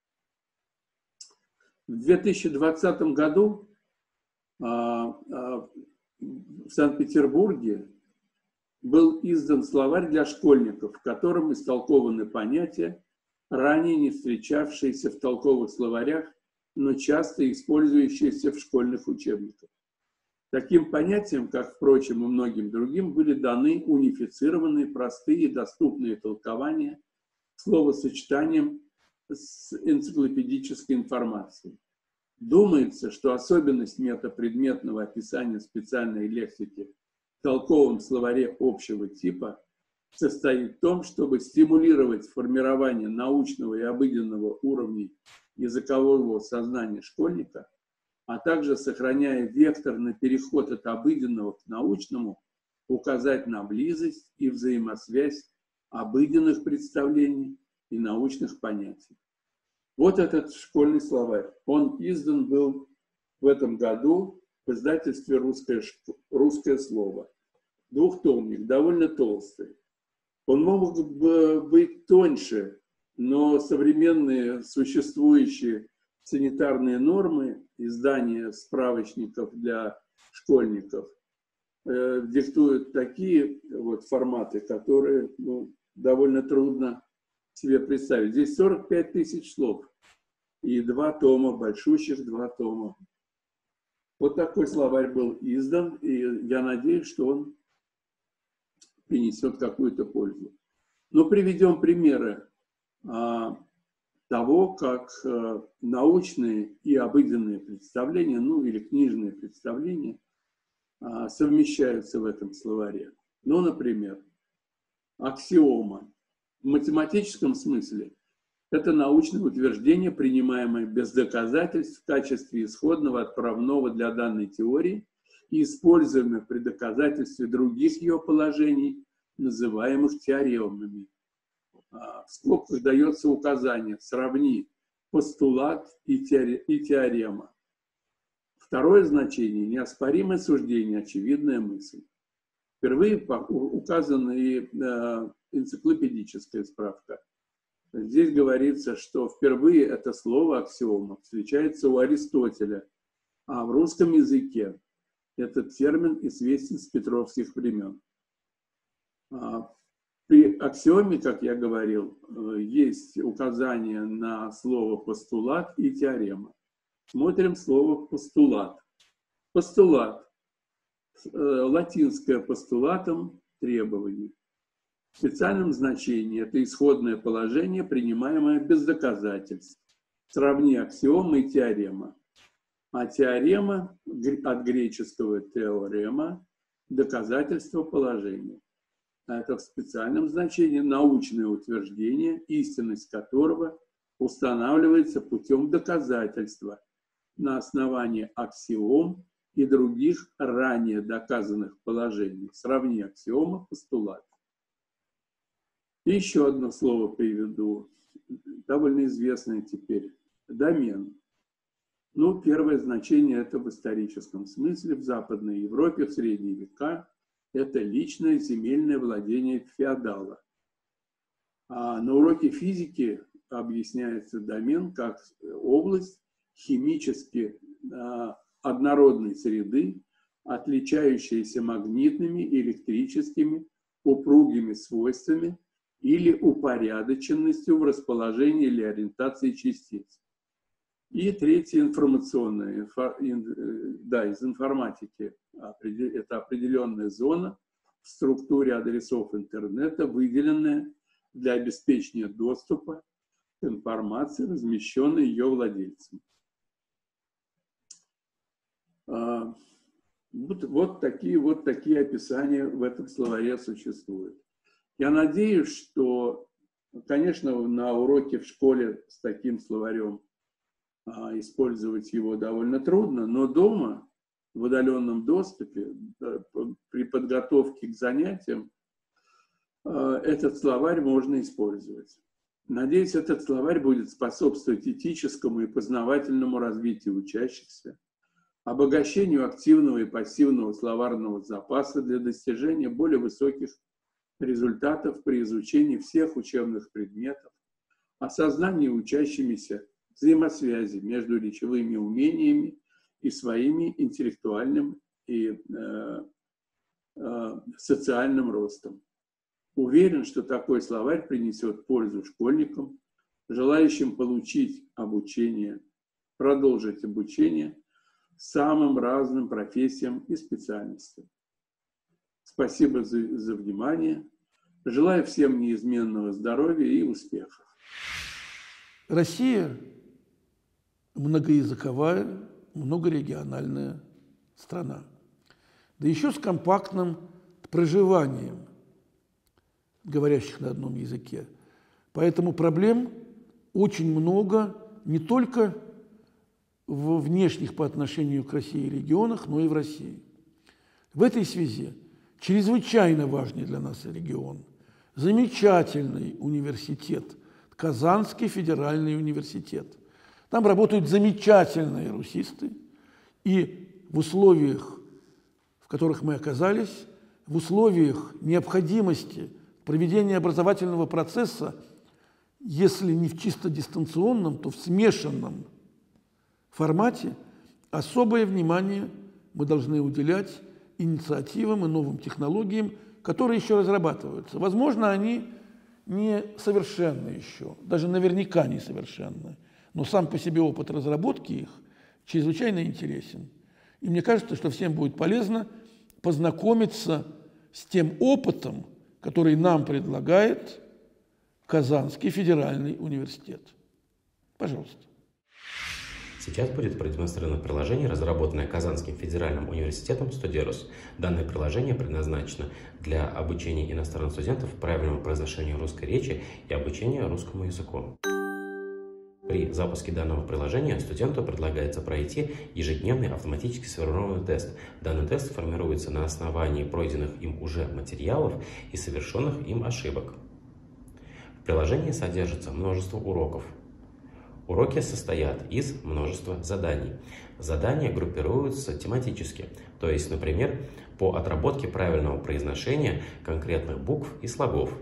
S17: В 2020 году в Санкт-Петербурге был издан словарь для школьников, в котором истолкованы понятия, ранее не встречавшиеся в толковых словарях, но часто использующиеся в школьных учебниках. Таким понятиям, как, впрочем, и многим другим, были даны унифицированные, простые и доступные толкования словосочетанием с энциклопедической информацией. Думается, что особенность метапредметного описания специальной лексики в толковом словаре общего типа состоит в том, чтобы стимулировать формирование научного и обыденного уровней языкового сознания школьника, а также, сохраняя вектор на переход от обыденного к научному, указать на близость и взаимосвязь обыденных представлений и научных понятий. Вот этот школьный словарь. Он издан был в этом году в издательстве «Русское слово». Двухтомник, довольно толстый. Он мог бы быть тоньше, но современные существующие санитарные нормы издания справочников для школьников диктуют такие вот форматы, которые довольно трудно себе представить. Здесь 45 тысяч слов и 2 тома, большущих 2 тома. Вот такой словарь был издан, и я надеюсь, что он принесет какую-то пользу. Но приведем примеры того, как научные и обыденные представления, ну или книжные представления, совмещаются в этом словаре. Ну, например, аксиома. В математическом смысле это научное утверждение, принимаемое без доказательств в качестве исходного отправного для данной теории и используемое при доказательстве других ее положений, называемых теоремами. В скобках дается указание: сравни постулат и теорема. Второе значение – неоспоримое суждение, очевидная мысль. Впервые указана и энциклопедическая справка. Здесь говорится, что впервые это слово аксиома встречается у Аристотеля, а в русском языке этот термин известен с петровских времен. При аксиоме, как я говорил, есть указание на слово постулат и теорема. Смотрим слово постулат. Постулат. Латинское постулатом – требование. В специальном значении это исходное положение, принимаемое без доказательств. Сравни аксиома и теорема. А теорема от греческого теорема – доказательство положения. Это в специальном значении научное утверждение, истинность которого устанавливается путем доказательства на основании аксиом и других ранее доказанных положений. Сравни аксиома, постулат. И еще одно слово приведу, довольно известное теперь. Домен. Ну, первое значение это в историческом смысле. В Западной Европе в средние века это личное земельное владение феодала. А на уроке физики объясняется домен как область химически однородной среды, отличающаяся магнитными, электрическими, упругими свойствами или упорядоченностью в расположении или ориентации частиц. И третье информационное, из информатики, это определенная зона в структуре адресов интернета, выделенная для обеспечения доступа к информации, размещенной ее владельцем. Вот такие описания в этом словаре существуют. Я надеюсь, что, конечно, на уроке в школе с таким словарем использовать его довольно трудно, но дома, в удаленном доступе, при подготовке к занятиям, этот словарь можно использовать. Надеюсь, этот словарь будет способствовать этическому и познавательному развитию учащихся, обогащению активного и пассивного словарного запаса для достижения более высоких результатов при изучении всех учебных предметов, осознании учащимися взаимосвязи между речевыми умениями и своими интеллектуальным и социальным ростом. Уверен, что такой словарь принесет пользу школьникам, желающим получить обучение, продолжить обучение самым разным профессиям и специальностям. Спасибо за внимание. Желаю всем неизменного здоровья и успехов.
S1: Россия многоязыковая, многорегиональная страна. Да еще с компактным проживанием говорящих на одном языке. Поэтому проблем очень много не только в внешних по отношению к России регионах, но и в России. В этой связи чрезвычайно важный для нас регион, замечательный университет, Казанский федеральный университет. Там работают замечательные русисты, и в условиях, в которых мы оказались, в условиях необходимости проведения образовательного процесса, если не в чисто дистанционном, то в смешанном формате, особое внимание мы должны уделять инициативам и новым технологиям, которые еще разрабатываются. Возможно, они не совершенны еще, даже наверняка не совершенны, но сам по себе опыт разработки их чрезвычайно интересен. И мне кажется, что всем будет полезно познакомиться с тем опытом, который нам предлагает Казанский федеральный университет. Пожалуйста.
S18: Сейчас будет продемонстрировано приложение, разработанное Казанским федеральным университетом «Студерус». Данное приложение предназначено для обучения иностранных студентов правильному произношению русской речи и обучения русскому языку. При запуске данного приложения студенту предлагается пройти ежедневный автоматически сформированный тест. Данный тест формируется на основании пройденных им уже материалов и совершенных им ошибок. В приложении содержится множество уроков. Уроки состоят из множества заданий. Задания группируются тематически, то есть, например, по отработке правильного произношения конкретных букв и слогов.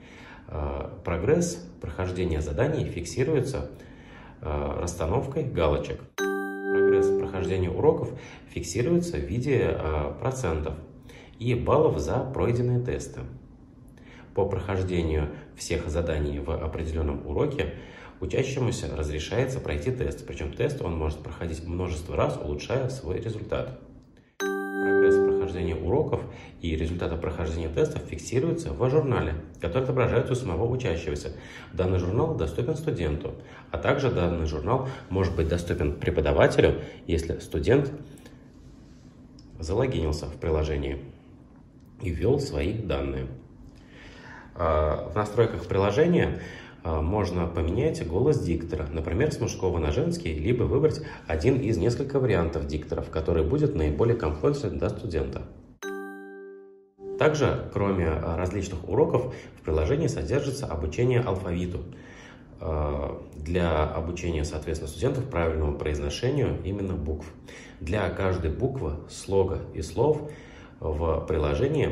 S18: Прогресс прохождения заданий фиксируется расстановкой галочек. Прогресс прохождения уроков фиксируется в виде процентов и баллов за пройденные тесты. По прохождению всех заданий в определенном уроке учащемуся разрешается пройти тест, причем тест он может проходить множество раз, улучшая свой результат. Прогресс прохождения уроков и результаты прохождения тестов фиксируются в журнале, который отображается у самого учащегося. Данный журнал доступен студенту, а также данный журнал может быть доступен преподавателю, если студент залогинился в приложении и ввел свои данные. В настройках приложения можно поменять голос диктора, например, с мужского на женский, либо выбрать один из нескольких вариантов дикторов, который будет наиболее комфортен для студента. Также, кроме различных уроков, в приложении содержится обучение алфавиту для обучения, соответственно, студентов правильному произношению именно букв. Для каждой буквы, слога и слов в приложении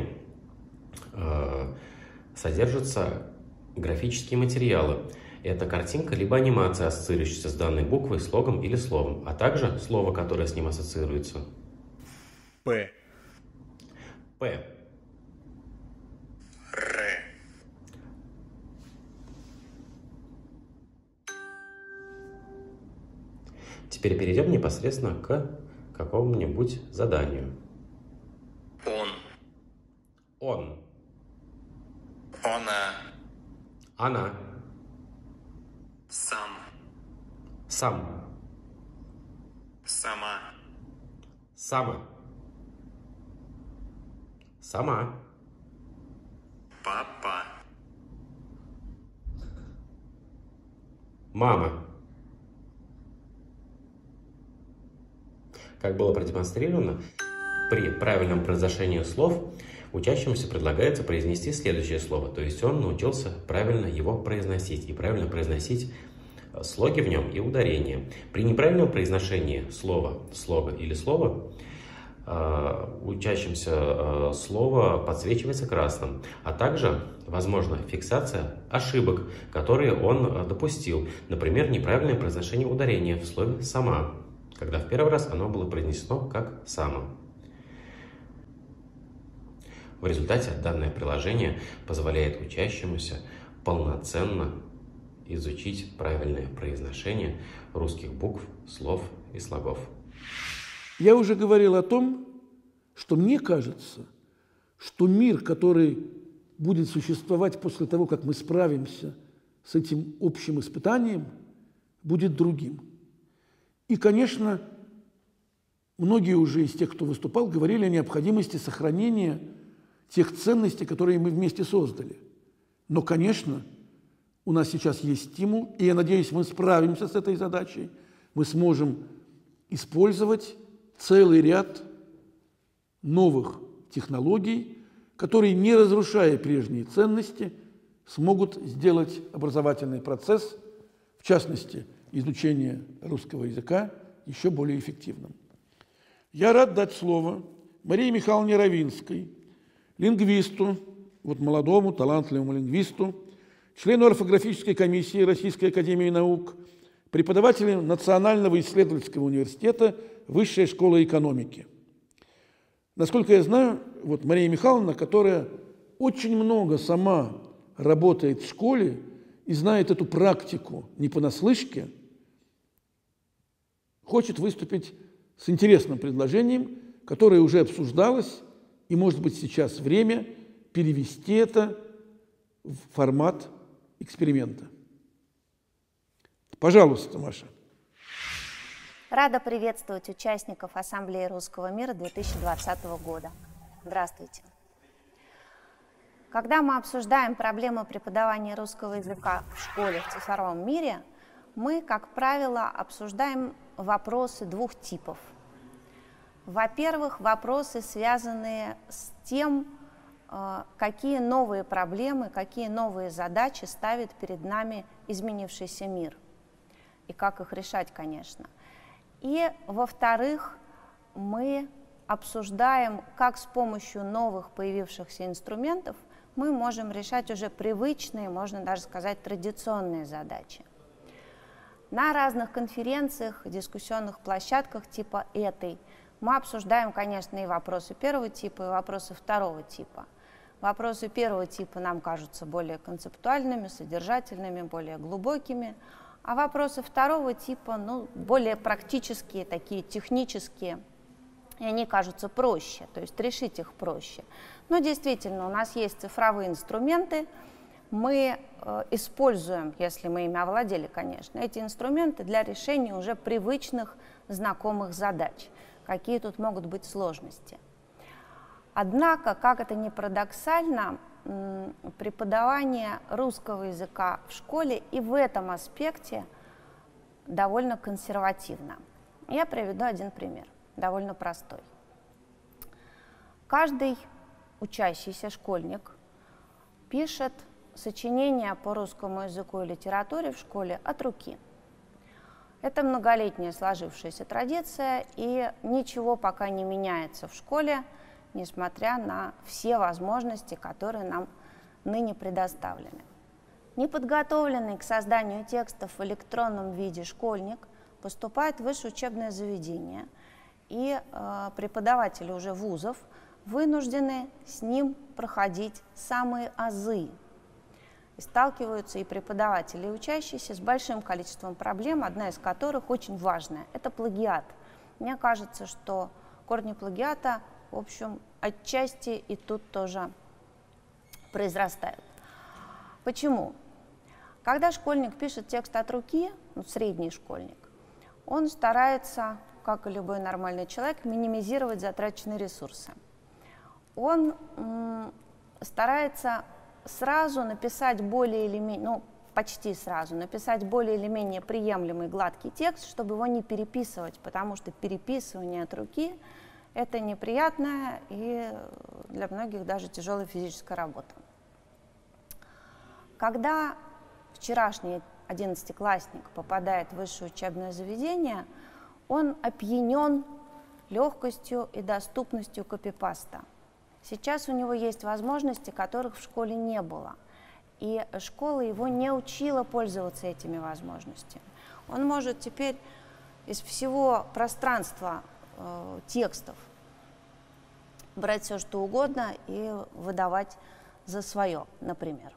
S18: содержатся графические материалы. Это картинка либо анимация, ассоциирующаяся с данной буквой, слогом или словом, а также слово, которое с ним ассоциируется.
S19: П.
S18: П.
S19: Р.
S18: Теперь перейдем непосредственно к какому-нибудь заданию.
S19: Он.
S18: Он.
S19: Она.
S18: Она.
S19: Сам.
S18: Сам.
S19: Сама.
S18: Сама. Сама.
S19: Папа.
S18: Мама. Как было продемонстрировано, при правильном произношении слов учащемуся предлагается произнести следующее слово, то есть он научился правильно его произносить и правильно произносить слоги в нем и ударения. При неправильном произношении слова, слога или слова учащимся слово подсвечивается красным, а также возможна фиксация ошибок, которые он допустил. Например, неправильное произношение ударения в слове «сама», когда в первый раз оно было произнесено как «сама». В результате данное приложение позволяет учащемуся полноценно изучить правильное произношение русских букв, слов и слогов.
S1: Я уже говорил о том, что мне кажется, что мир, который будет существовать после того, как мы справимся с этим общим испытанием, будет другим. И, конечно, многие уже из тех, кто выступал, говорили о необходимости сохранения тех ценностей, которые мы вместе создали. Но, конечно, у нас сейчас есть стимул, и я надеюсь, мы справимся с этой задачей. Мы сможем использовать целый ряд новых технологий, которые, не разрушая прежние ценности, смогут сделать образовательный процесс, в частности, изучение русского языка, еще более эффективным. Я рад дать слово Марии Михайловне Равинской, лингвисту, вот молодому, талантливому лингвисту, члену орфографической комиссии Российской академии наук, преподавателю Национального исследовательского университета Высшей школы экономики. Насколько я знаю, вот Мария Михайловна, которая очень много сама работает в школе и знает эту практику не понаслышке, хочет выступить с интересным предложением, которое уже обсуждалось, и, может быть, сейчас время перевести это в формат эксперимента. Пожалуйста, Маша.
S20: Рада приветствовать участников Ассамблеи Русского мира 2020 года. Здравствуйте. Когда мы обсуждаем проблемы преподавания русского языка в школе в цифровом мире, мы, как правило, обсуждаем вопросы двух типов. Во-первых, вопросы, связанные с тем, какие новые проблемы, какие новые задачи ставит перед нами изменившийся мир, и как их решать, конечно. И, во-вторых, мы обсуждаем, как с помощью новых появившихся инструментов мы можем решать уже привычные, можно даже сказать, традиционные задачи. На разных конференциях, дискуссионных площадках типа этой мы обсуждаем, конечно, и вопросы первого типа, и вопросы второго типа. Вопросы первого типа нам кажутся более концептуальными, содержательными, более глубокими, а вопросы второго типа, более практические, такие технические, и они кажутся проще, то есть решить их проще. Но действительно, у нас есть цифровые инструменты, мы используем, если мы ими овладели, конечно, эти инструменты для решения уже привычных, знакомых задач. Какие тут могут быть сложности? Однако, как это ни парадоксально, преподавание русского языка в школе и в этом аспекте довольно консервативно. Я приведу один пример, довольно простой. Каждый учащийся школьник пишет сочинения по русскому языку и литературе в школе от руки. Это многолетняя сложившаяся традиция, и ничего пока не меняется в школе, несмотря на все возможности, которые нам ныне предоставлены. Неподготовленный к созданию текстов в электронном виде школьник поступает в высшее учебное заведение, и преподаватели уже вузов вынуждены с ним проходить самые азы. И сталкиваются и преподаватели, и учащиеся с большим количеством проблем, одна из которых очень важная – это плагиат. Мне кажется, что корни плагиата, в общем, отчасти и тут тоже произрастают. Почему? Когда школьник пишет текст от руки, средний школьник, он старается, как и любой нормальный человек, минимизировать затраченные ресурсы. Он старается сразу написать более или менее, почти сразу, написать более или менее приемлемый гладкий текст, чтобы его не переписывать, потому что переписывание от руки – это неприятная и для многих даже тяжелая физическая работа. Когда вчерашний 11-классник попадает в высшее учебное заведение, он опьянен легкостью и доступностью копипаста. Сейчас у него есть возможности, которых в школе не было, и школа его не учила пользоваться этими возможностями. Он может теперь из всего пространства текстов брать все, что угодно и выдавать за свое, например.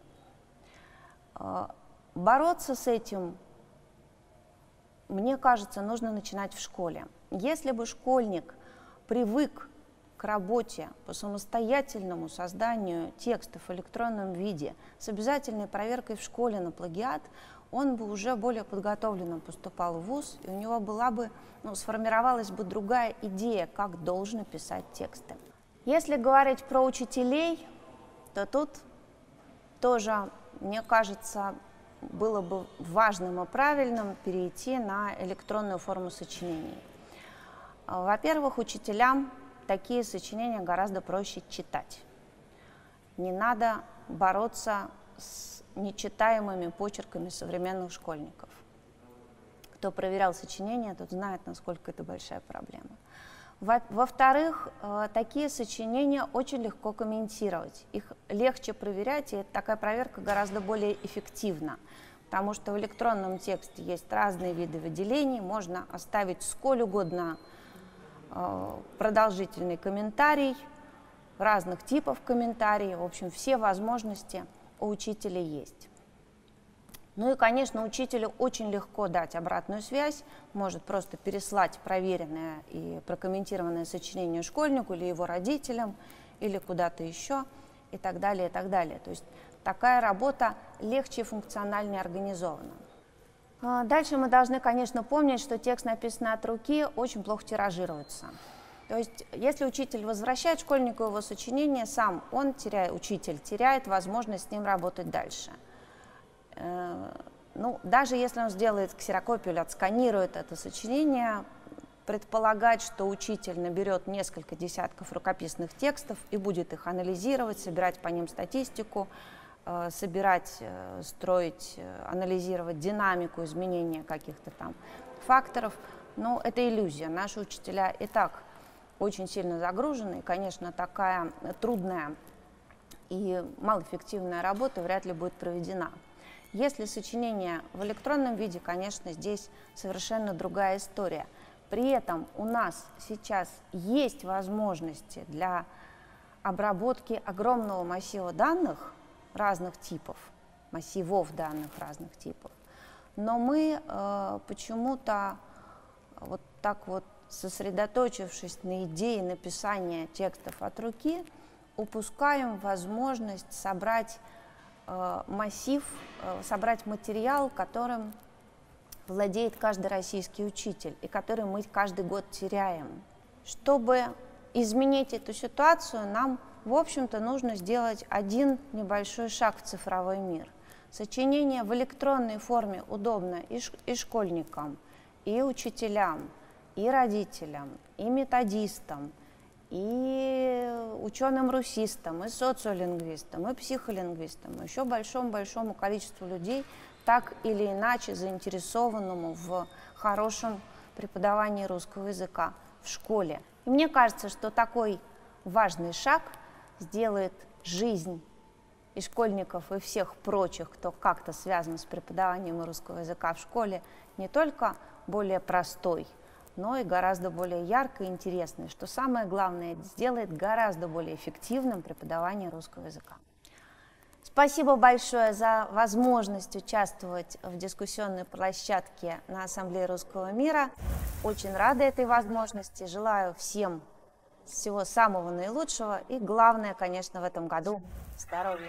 S20: Бороться с этим, мне кажется, нужно начинать в школе. Если бы школьник привык к работе по самостоятельному созданию текстов в электронном виде с обязательной проверкой в школе на плагиат, он бы уже более подготовленным поступал в вуз, и у него сформировалась бы другая идея, как должны писать тексты. Если говорить про учителей, то тут тоже, мне кажется, было бы важным и правильным перейти на электронную форму сочинений. Во-первых, учителям такие сочинения гораздо проще читать. Не надо бороться с нечитаемыми почерками современных школьников. Кто проверял сочинения, тот знает, насколько это большая проблема. Во-вторых, такие сочинения очень легко комментировать. Их легче проверять, и такая проверка гораздо более эффективна, потому что в электронном тексте есть разные виды выделений, можно оставить сколь угодно продолжительный комментарий, разных типов комментариев, в общем, все возможности у учителя есть. Ну и, конечно, учителю очень легко дать обратную связь, может просто переслать проверенное и прокомментированное сочинение школьнику или его родителям, или куда-то еще, и так далее, и так далее. То есть такая работа легче и функциональнее организована. Дальше мы должны, конечно, помнить, что текст, написанный от руки, очень плохо тиражируется. То есть, если учитель возвращает школьнику его сочинение, сам он, учитель, теряет возможность с ним работать дальше. Даже если он сделает ксерокопию или отсканирует это сочинение, предполагать, что учитель наберет несколько десятков рукописных текстов и будет их анализировать, собирать по ним статистику, собирать, строить, анализировать динамику изменения каких-то там факторов, это иллюзия. Наши учителя и так очень сильно загружены, и, конечно, такая трудная и малоэффективная работа вряд ли будет проведена. Если сочинение в электронном виде, конечно, здесь совершенно другая история. При этом у нас сейчас есть возможности для обработки огромного массива данных разных типов, массивов данных разных типов. Но мы почему-то вот так вот, сосредоточившись на идее написания текстов от руки, упускаем возможность собрать массив, собрать материал, которым владеет каждый российский учитель и который мы каждый год теряем. Чтобы изменить эту ситуацию, нам, в общем-то, нужно сделать один небольшой шаг в цифровой мир. Сочинение в электронной форме удобно и школьникам, и учителям, и родителям, и методистам, и ученым-русистам, и социолингвистам, и психолингвистам, и еще большому-большому количеству людей, так или иначе заинтересованному в хорошем преподавании русского языка в школе. И мне кажется, что такой важный шаг сделает жизнь и школьников, и всех прочих, кто как-то связан с преподаванием русского языка в школе, не только более простой, но и гораздо более яркой и интересной, что самое главное, сделает гораздо более эффективным преподавание русского языка. Спасибо большое за возможность участвовать в дискуссионной площадке на Ассамблее Русского мира. Очень рада этой возможности. Желаю всем всего самого наилучшего и, главное, конечно, в этом году – здоровья.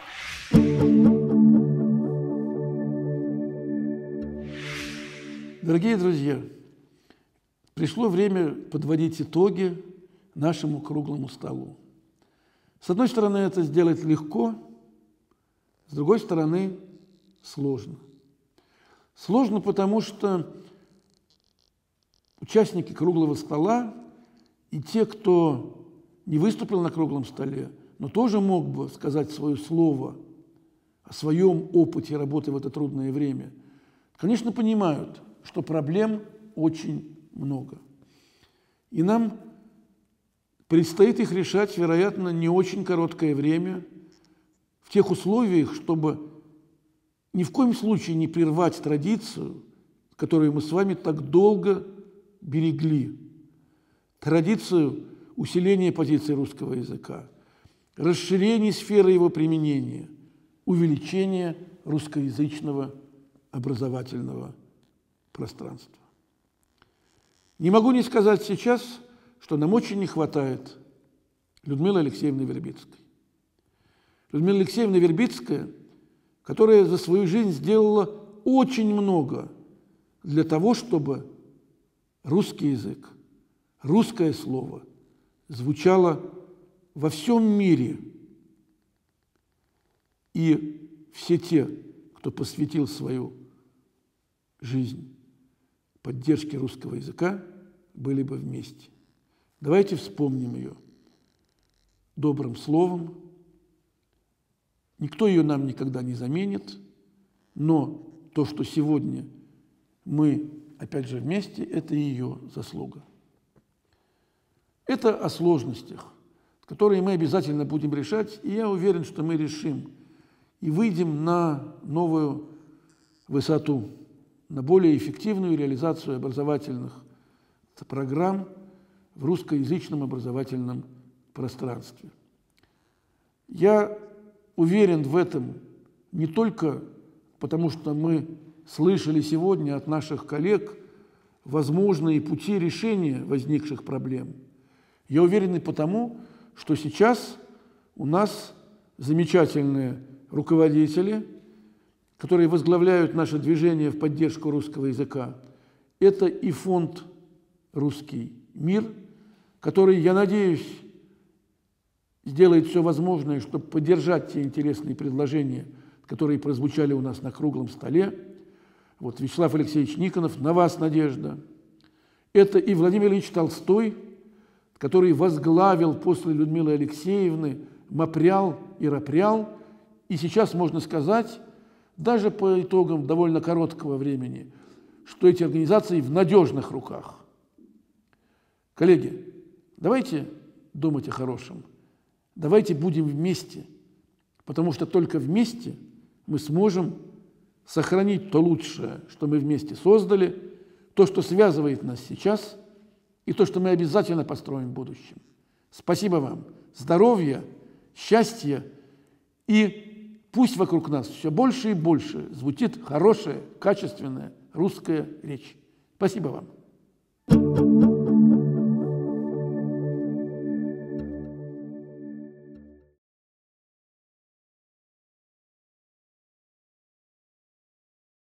S1: Дорогие друзья, пришло время подводить итоги нашему круглому столу. С одной стороны, это сделать легко, с другой стороны, сложно. Сложно, потому что участники круглого стола и те, кто не выступил на круглом столе, но тоже мог бы сказать свое слово о своем опыте работы в это трудное время, конечно, понимают, что проблем очень много. И нам предстоит их решать, вероятно, не очень короткое время, в тех условиях, чтобы ни в коем случае не прервать традицию, которую мы с вами так долго берегли. Традицию усиление позиции русского языка, расширение сферы его применения, увеличение русскоязычного образовательного пространства. Не могу не сказать сейчас, что нам очень не хватает Людмилы Алексеевны Вербицкой. Людмила Алексеевна Вербицкая, которая за свою жизнь сделала очень много для того, чтобы русский язык, русское слово звучало во всем мире. И все те, кто посвятил свою жизнь поддержке русского языка, были бы вместе. Давайте вспомним ее добрым словом. Никто ее нам никогда не заменит, но то, что сегодня мы, опять же, вместе, это ее заслуга. Это о сложностях, которые мы обязательно будем решать, и я уверен, что мы решим и выйдем на новую высоту, на более эффективную реализацию образовательных программ в русскоязычном образовательном пространстве. Я уверен в этом не только потому, что мы слышали сегодня от наших коллег возможные пути решения возникших проблем. Я уверен и потому, что сейчас у нас замечательные руководители, которые возглавляют наше движение в поддержку русского языка. Это и фонд «Русский мир», который, я надеюсь, сделает все возможное, чтобы поддержать те интересные предложения, которые прозвучали у нас на круглом столе. Вот Вячеслав Алексеевич Никонов, на вас надежда. Это и Владимир Ильич Толстой, который возглавил после Людмилы Алексеевны МАПРЯЛ и РАПРЯЛ. И сейчас можно сказать, даже по итогам довольно короткого времени, что эти организации в надежных руках. Коллеги, давайте думать о хорошем. Давайте будем вместе, потому что только вместе мы сможем сохранить то лучшее, что мы вместе создали, то, что связывает нас сейчас, и то, что мы обязательно построим в будущем. Спасибо вам. Здоровья, счастья, и пусть вокруг нас все больше и больше звучит хорошая, качественная русская речь. Спасибо вам.